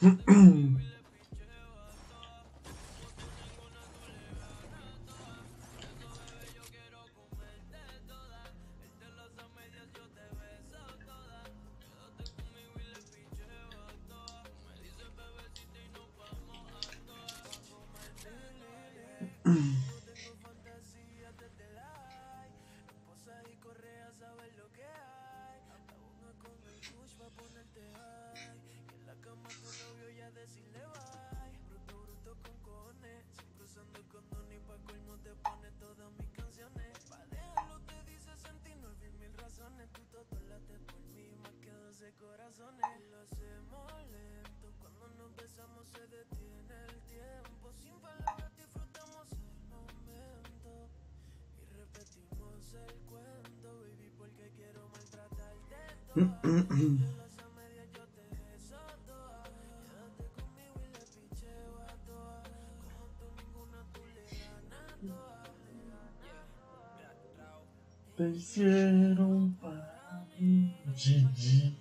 Te hicieron para mí, GG.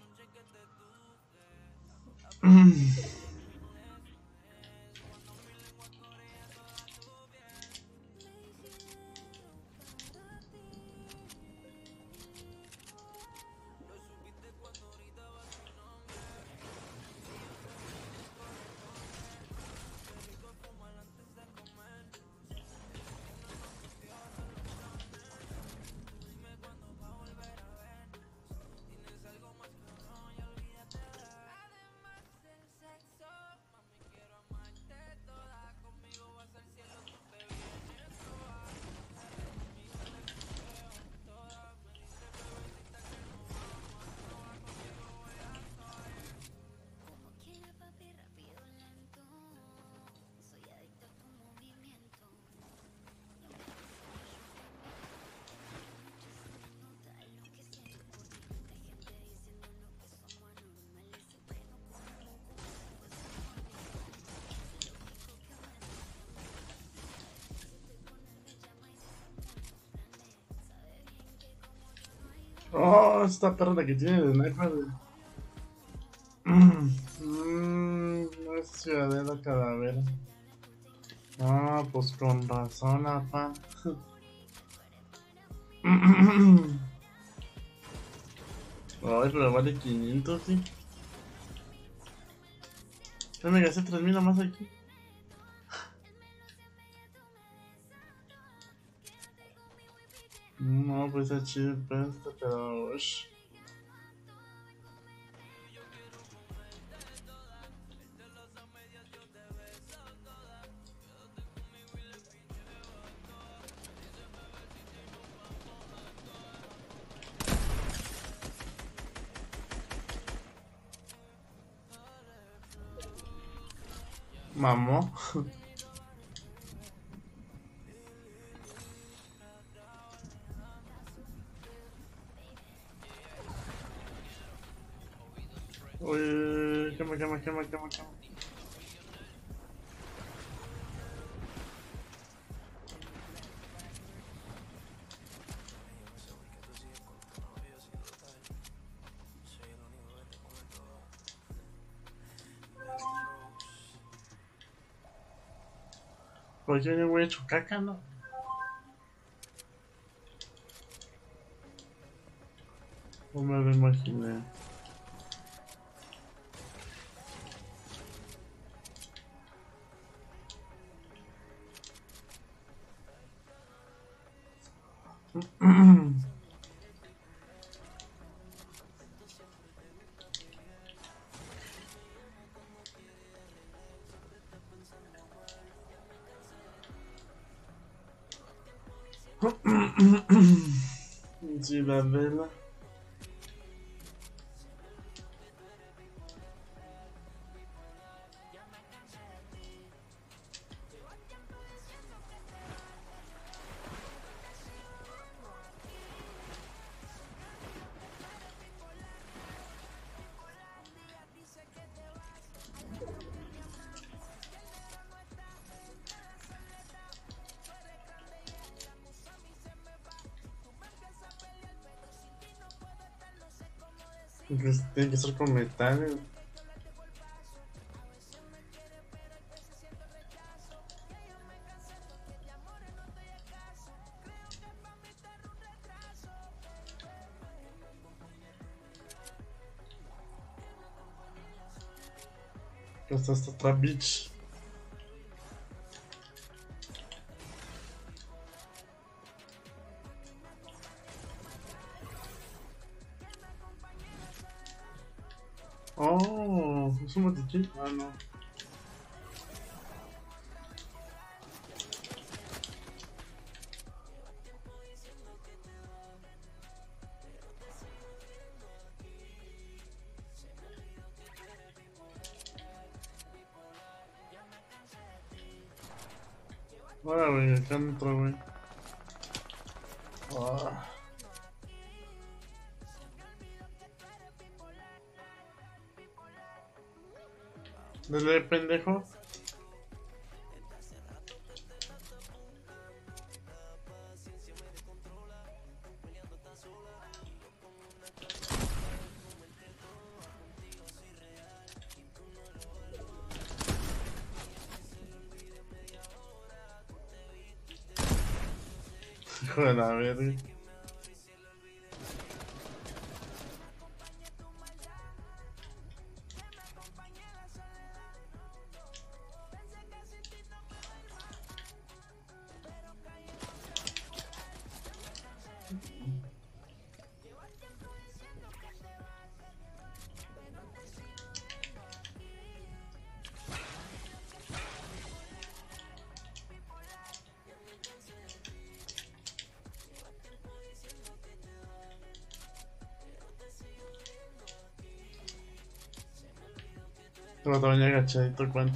Oh, esta perra que tiene de sniper. No es ciudadela calavera. Ah, pues con razón, apa. Ay, pero vale 500, sí. Yo me gasté 3000 nomás aquí. No, pues está chido el precio, pero... ush. Mamó. Uy, quema. Pues yo voy a hecho caca, ¿no? No me lo imaginé. Sí, la vela. Tiene que ser con metal. Hasta esta otra bitch. Oh, es un botiquín. Ah, no. Ahora, güey, acá entro, güey. Ah. Dale, pendejo. Hijo de la verga. Pero también agachadito cuenta.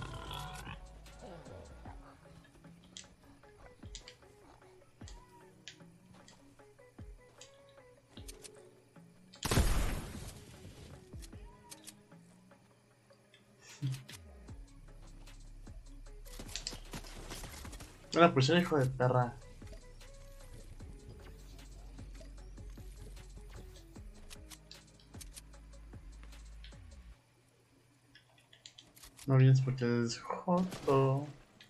Una presión, hijo de perra. No vienes porque es joto.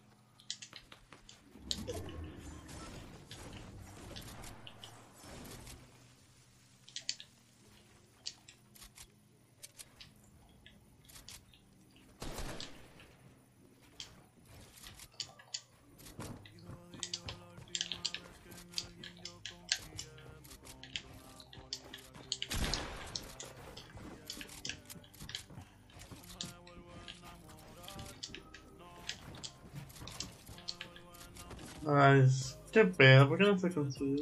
Ay, qué pedo, ¿por qué no se construyó?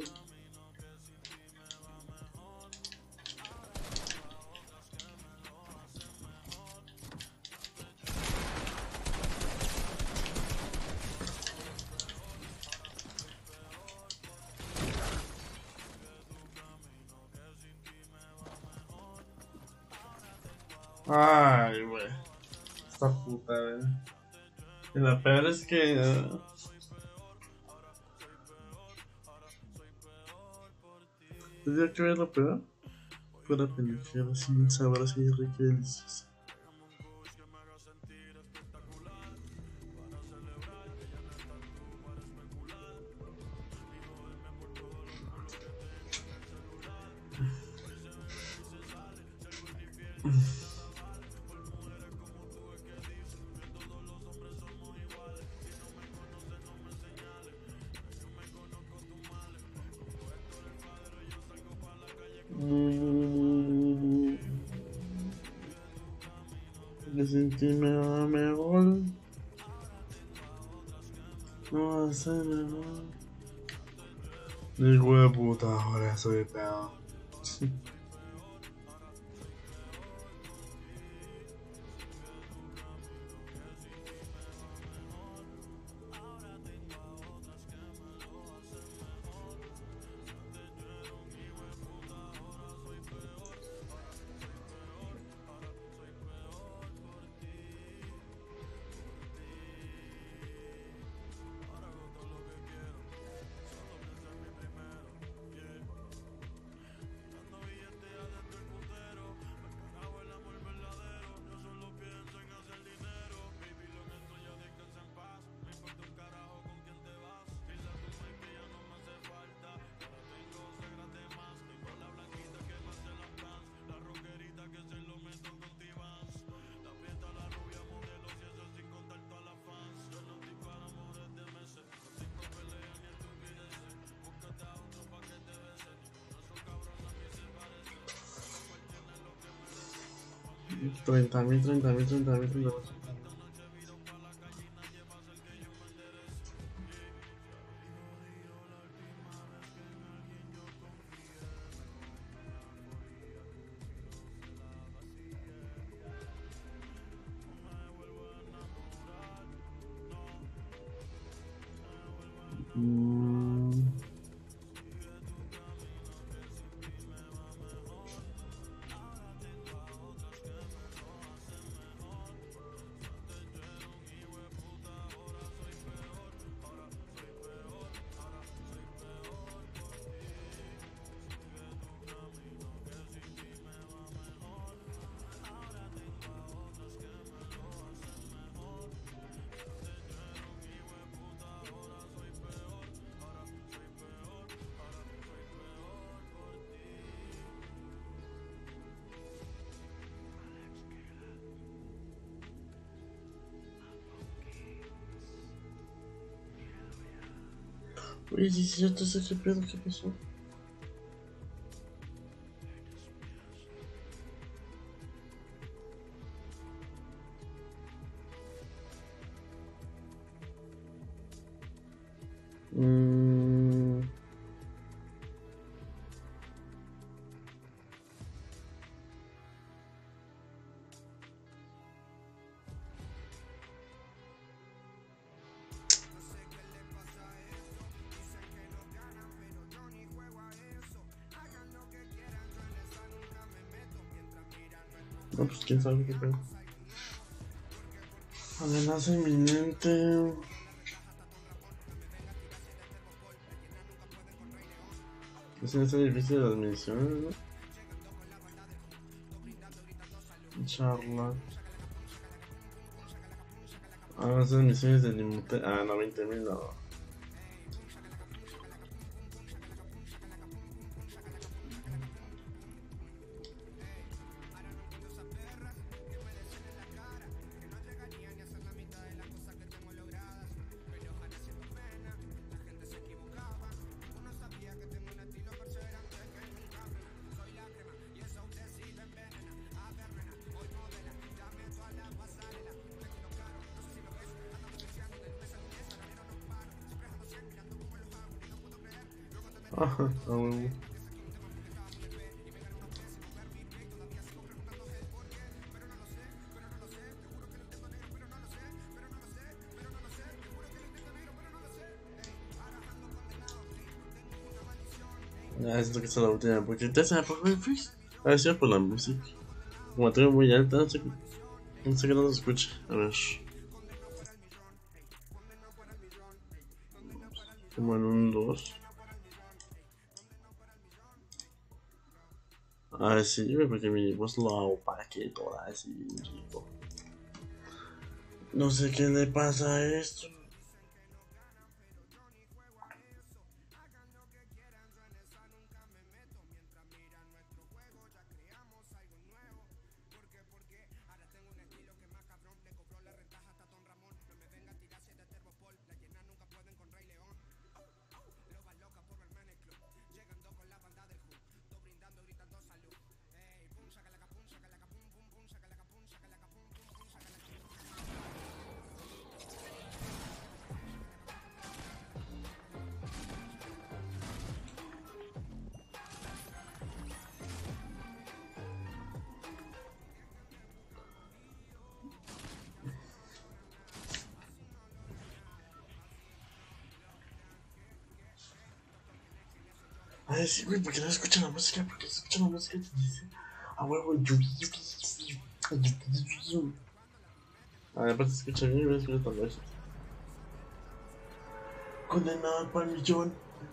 Ay, güey. Esta puta, güey. Y la peor es que. Tendría que ver lo peor. Fuera pendejada, sin sabor así rica y deliciosa. Que sin ti me va mejor. No va a ser mejor. Hijo de puta, ahora soy pedo. 30.000, 30.000, 30.000, 30.000. Oye, sí, sí, yo sé qué pedo, qué pasó. No, pues quién sabe qué pedo. Amenaza inminente. Es difícil las misiones, ¿no? Charla. Ah, esas misiones de Limute. Ah, no, 20.000 no. Ajá, a huevo. Ah, siento que esta es la última, porque entonces, ¿por qué fuiste? A ver si por la música. Como la tengo muy alta, no sé que no se escucha. A ver. Como en un 2. A ver si, porque mi voz la opaque toda así, rico. No sé qué le pasa a esto. Ay, sí, güey, porque no escuchan la música, porque se escucha la música te dice a huevo, aparte se escucha bien, no se escucha tan lejos. Condenado para el millón.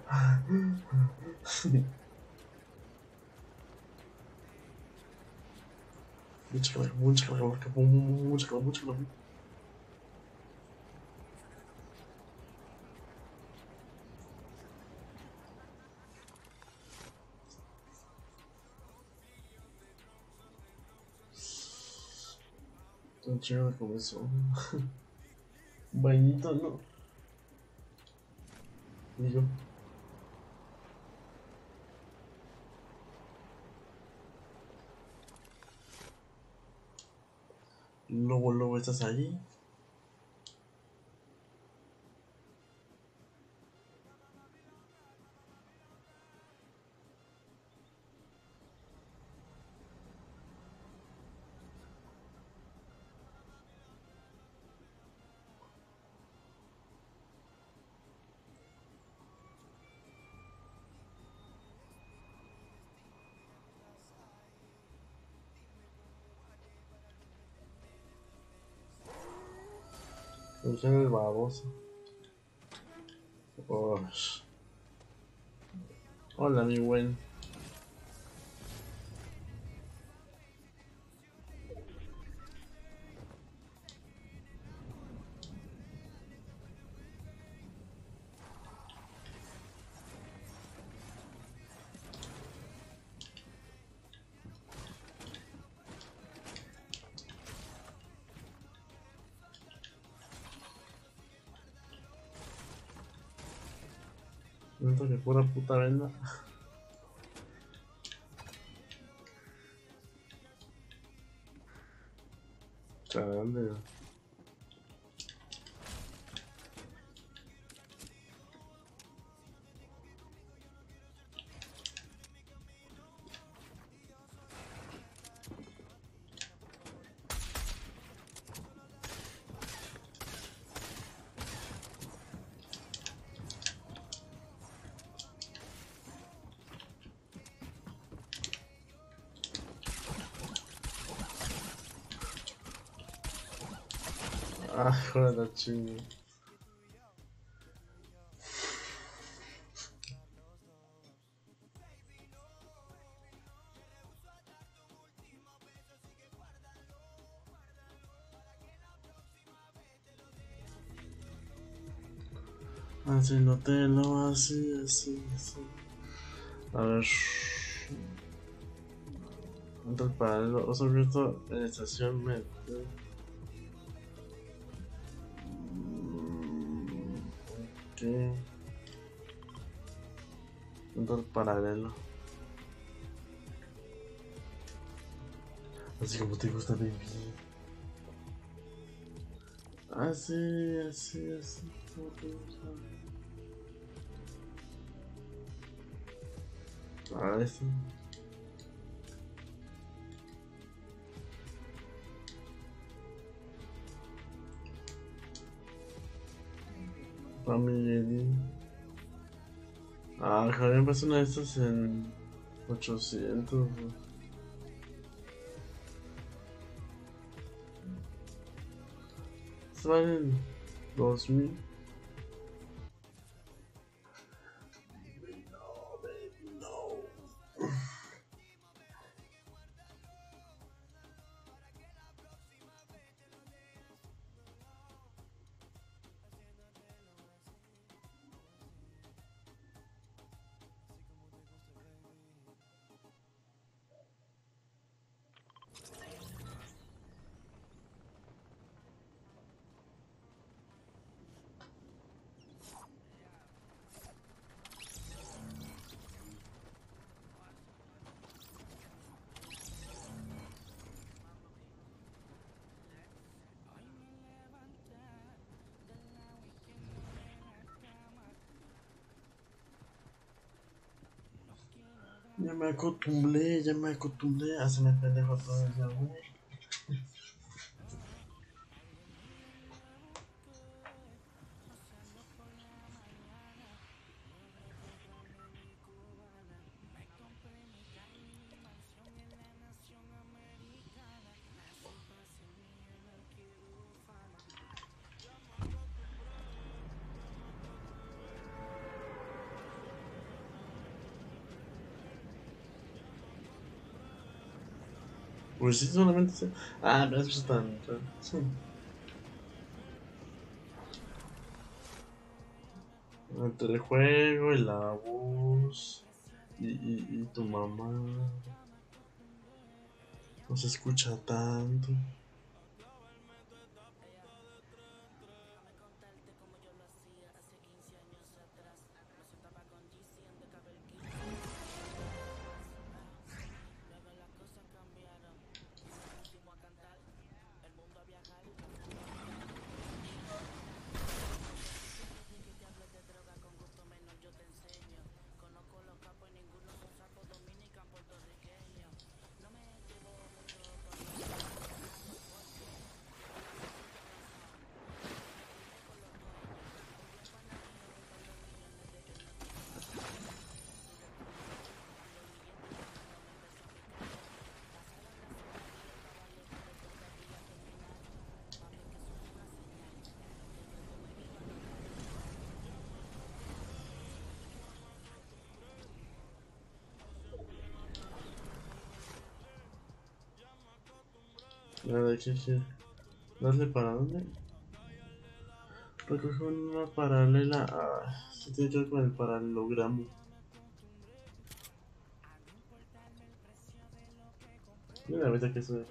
Mucha calor. Tan chido como eso. Bañito, no. Digo. Luego estás allí. Es el baboso. Hola, mi buen. Siento que pura puta venda. Grande. Ah, joder, la chinga. Así no te lo así. A ver. Entra el paralelo. Os abierto en estación mente. Ok. Entra el paralelo. Así como te gusta, baby. Así. Como te gusta. Ah, eso. Family. Ah, Javier me pasó una de estas en 800. Se van en 2000. Ya me acostumbré a hacerme pendejo todo el día, güey. Pues sí, solamente sé. Ah, pero eso están. Sí. Entre el juego y la voz y tu mamá no se escucha tanto. Nada, ¿qué? ¿Darle para dónde? Recoge una paralela. Ah, se tiene que ver con el paralelogramo. Mira, ahorita que eso.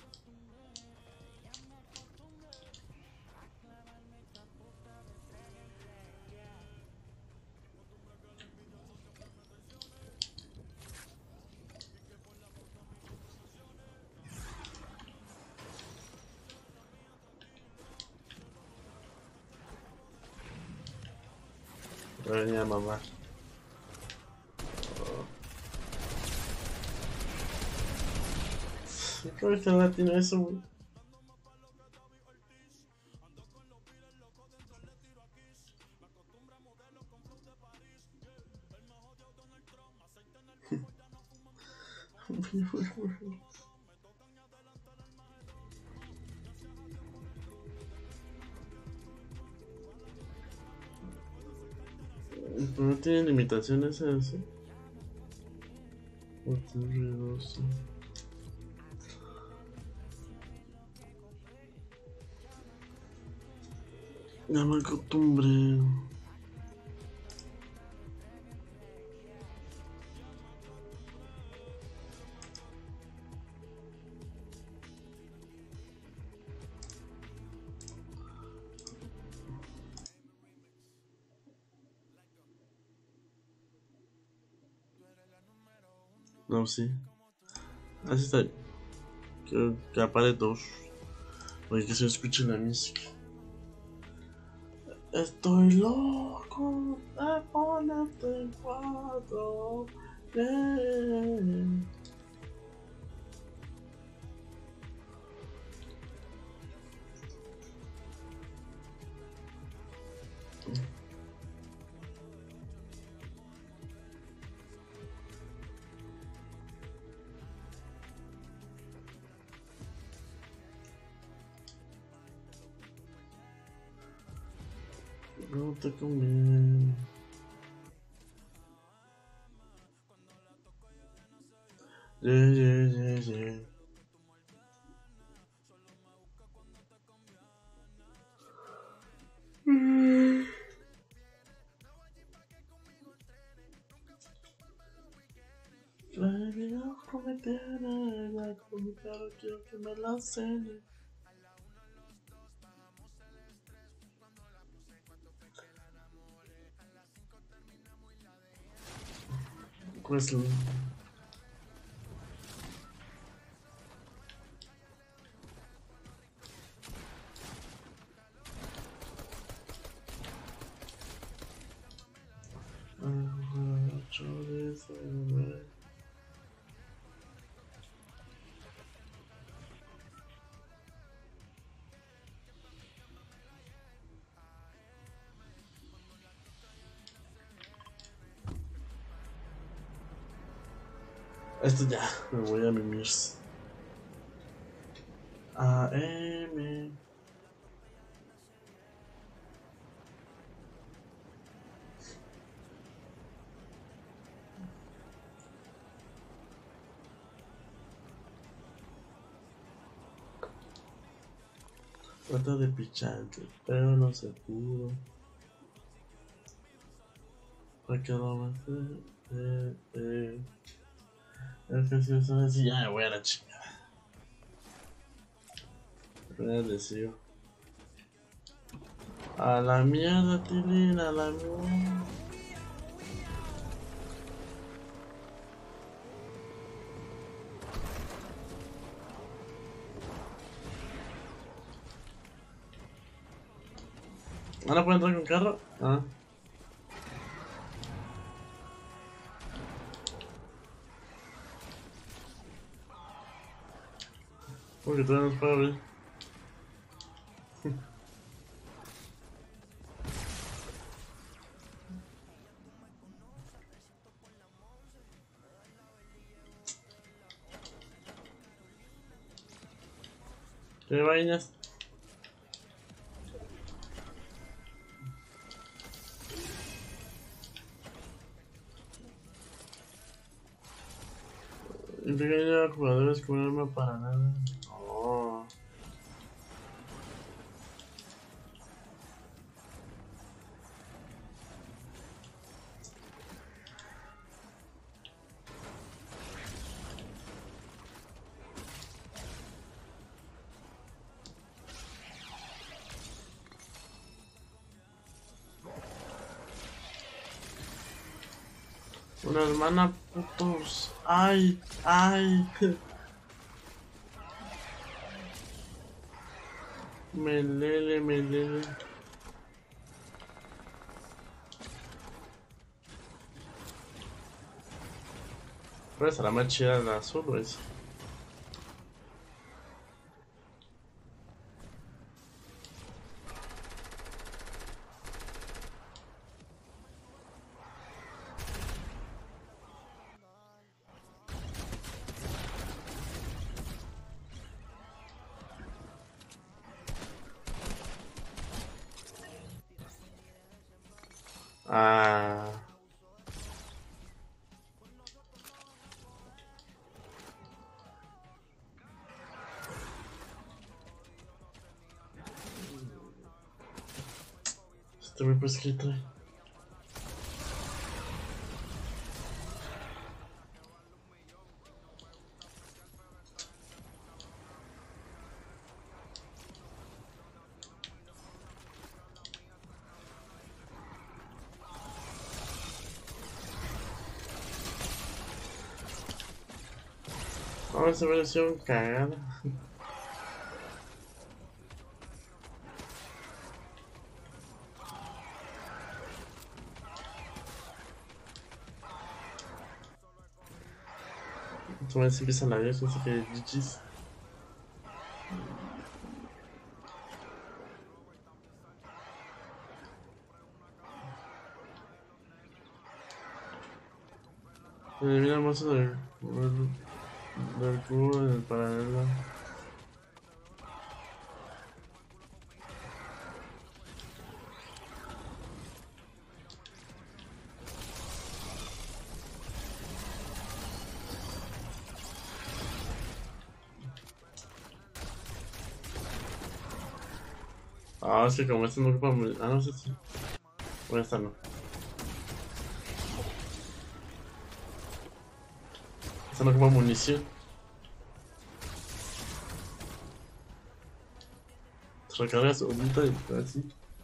Venía mamá. ¿Cómo está latino eso, güey? Pero no tiene limitaciones así. Ruidoso. Ya me acostumbré. No, sí. Así está. Que apare dos. Oye, que se escuche la música. Estoy loco de ponerte en cuatro. No te conviene. Yeah. La vida como tiene, la comida quiero que me la cene. Pues esto ya, me voy a mimir. AM. Trata de pichante, pero no se pudo. Porque no me ejercicio son así, ya me voy a la chingada. Voy a decir. A la mierda, Tilín, a la mierda. ¿Ahora puedo entrar con carro? Ah. Porque todavía no es para abrir. ¿Qué vainas? Implica a jugadores con arma para nada. No. Una hermana, putos. Ay, ay. Melele, melele. ¿Cuál será más chida, la azul o esa? Ah. Este muy prescrito. No, esa versión cagada. Otra vez empieza la vida, así que GG's. Elimina el monstruo del cubo en el paralelo. Ah, es que como este no ocupa. Ah, no sé si. Bueno, esta no. Esta no ocupa munición. Se recarga su bolita y así.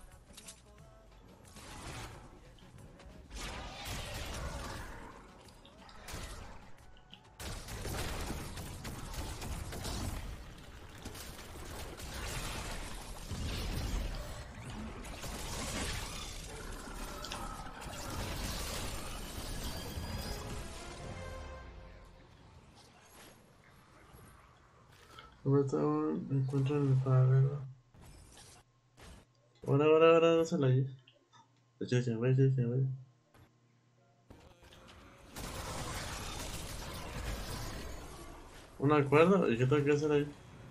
Encuentro el paralelo. Ahora, no se la lleve. Ya, vaya. ¿Un acuerdo? ¿Y qué tengo que hacer ahí?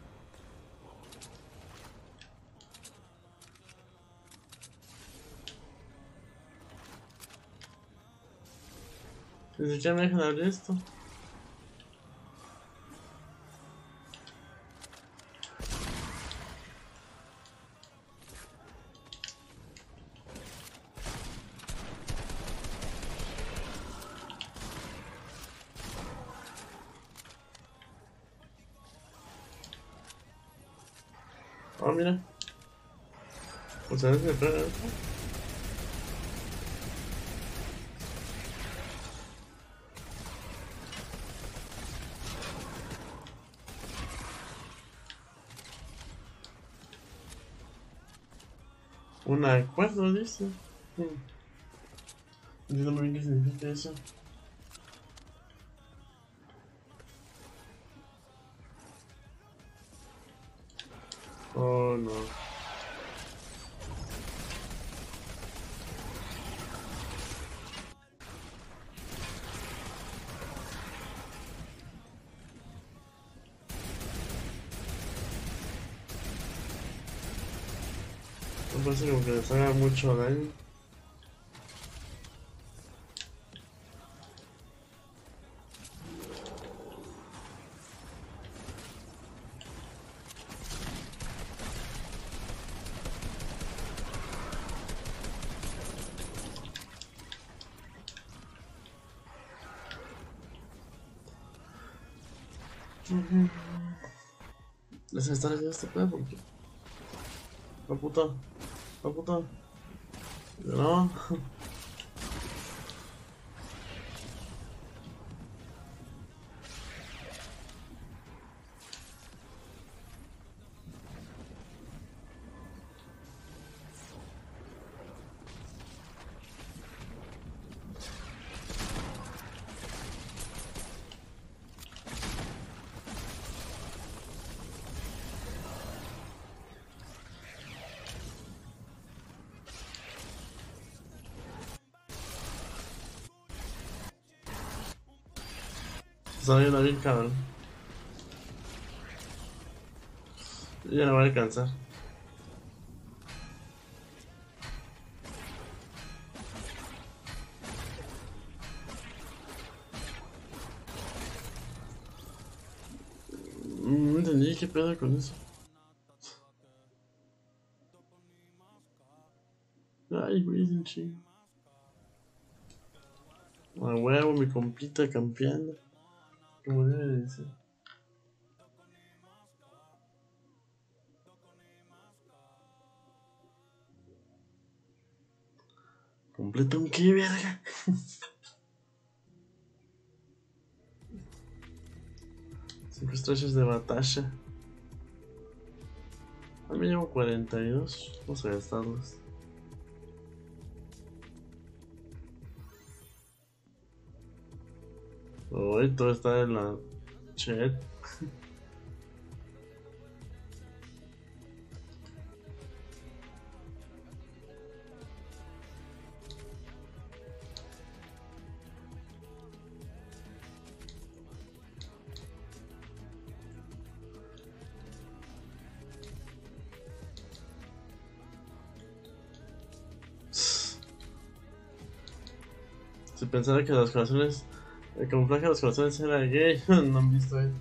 Ni siquiera me dejan abrir esto. Oh, mira. O sea, me pega. Un acuerdo, dice. No entiendo muy bien qué significa eso. Oh, no. Me parece como que les haga mucho daño. Les estar haciendo este pedo porque. La puta. No. Está bien cabrón. Ya no va a alcanzar. No entendí qué pedo con eso. Ay, güey, es un chingo. A huevo, mi compita campeando. Como debe de ser. ¿Completa un qué, verga? 5 estrellas de batalla. A mí llevo 42. Vamos a gastarlos. Uy, todo está en la chat. Si pensara que los corazones, el camuflaje de los corazones era gay, no han visto eso.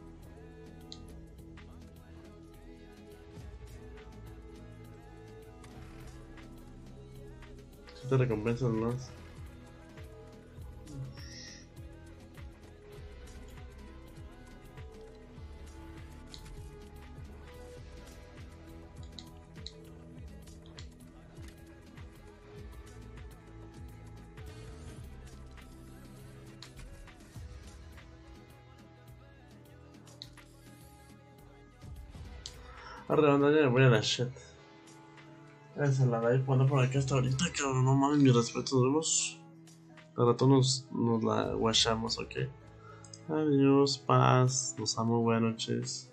Si te recompensas más. Arrebando ya me voy a la shit. Esa la voy poniendo por aquí hasta ahorita, cabrón. No mames, mi respeto. Nos vemos. Al rato nos la guachamos, ok. Adiós, paz. Los amo, buenas noches.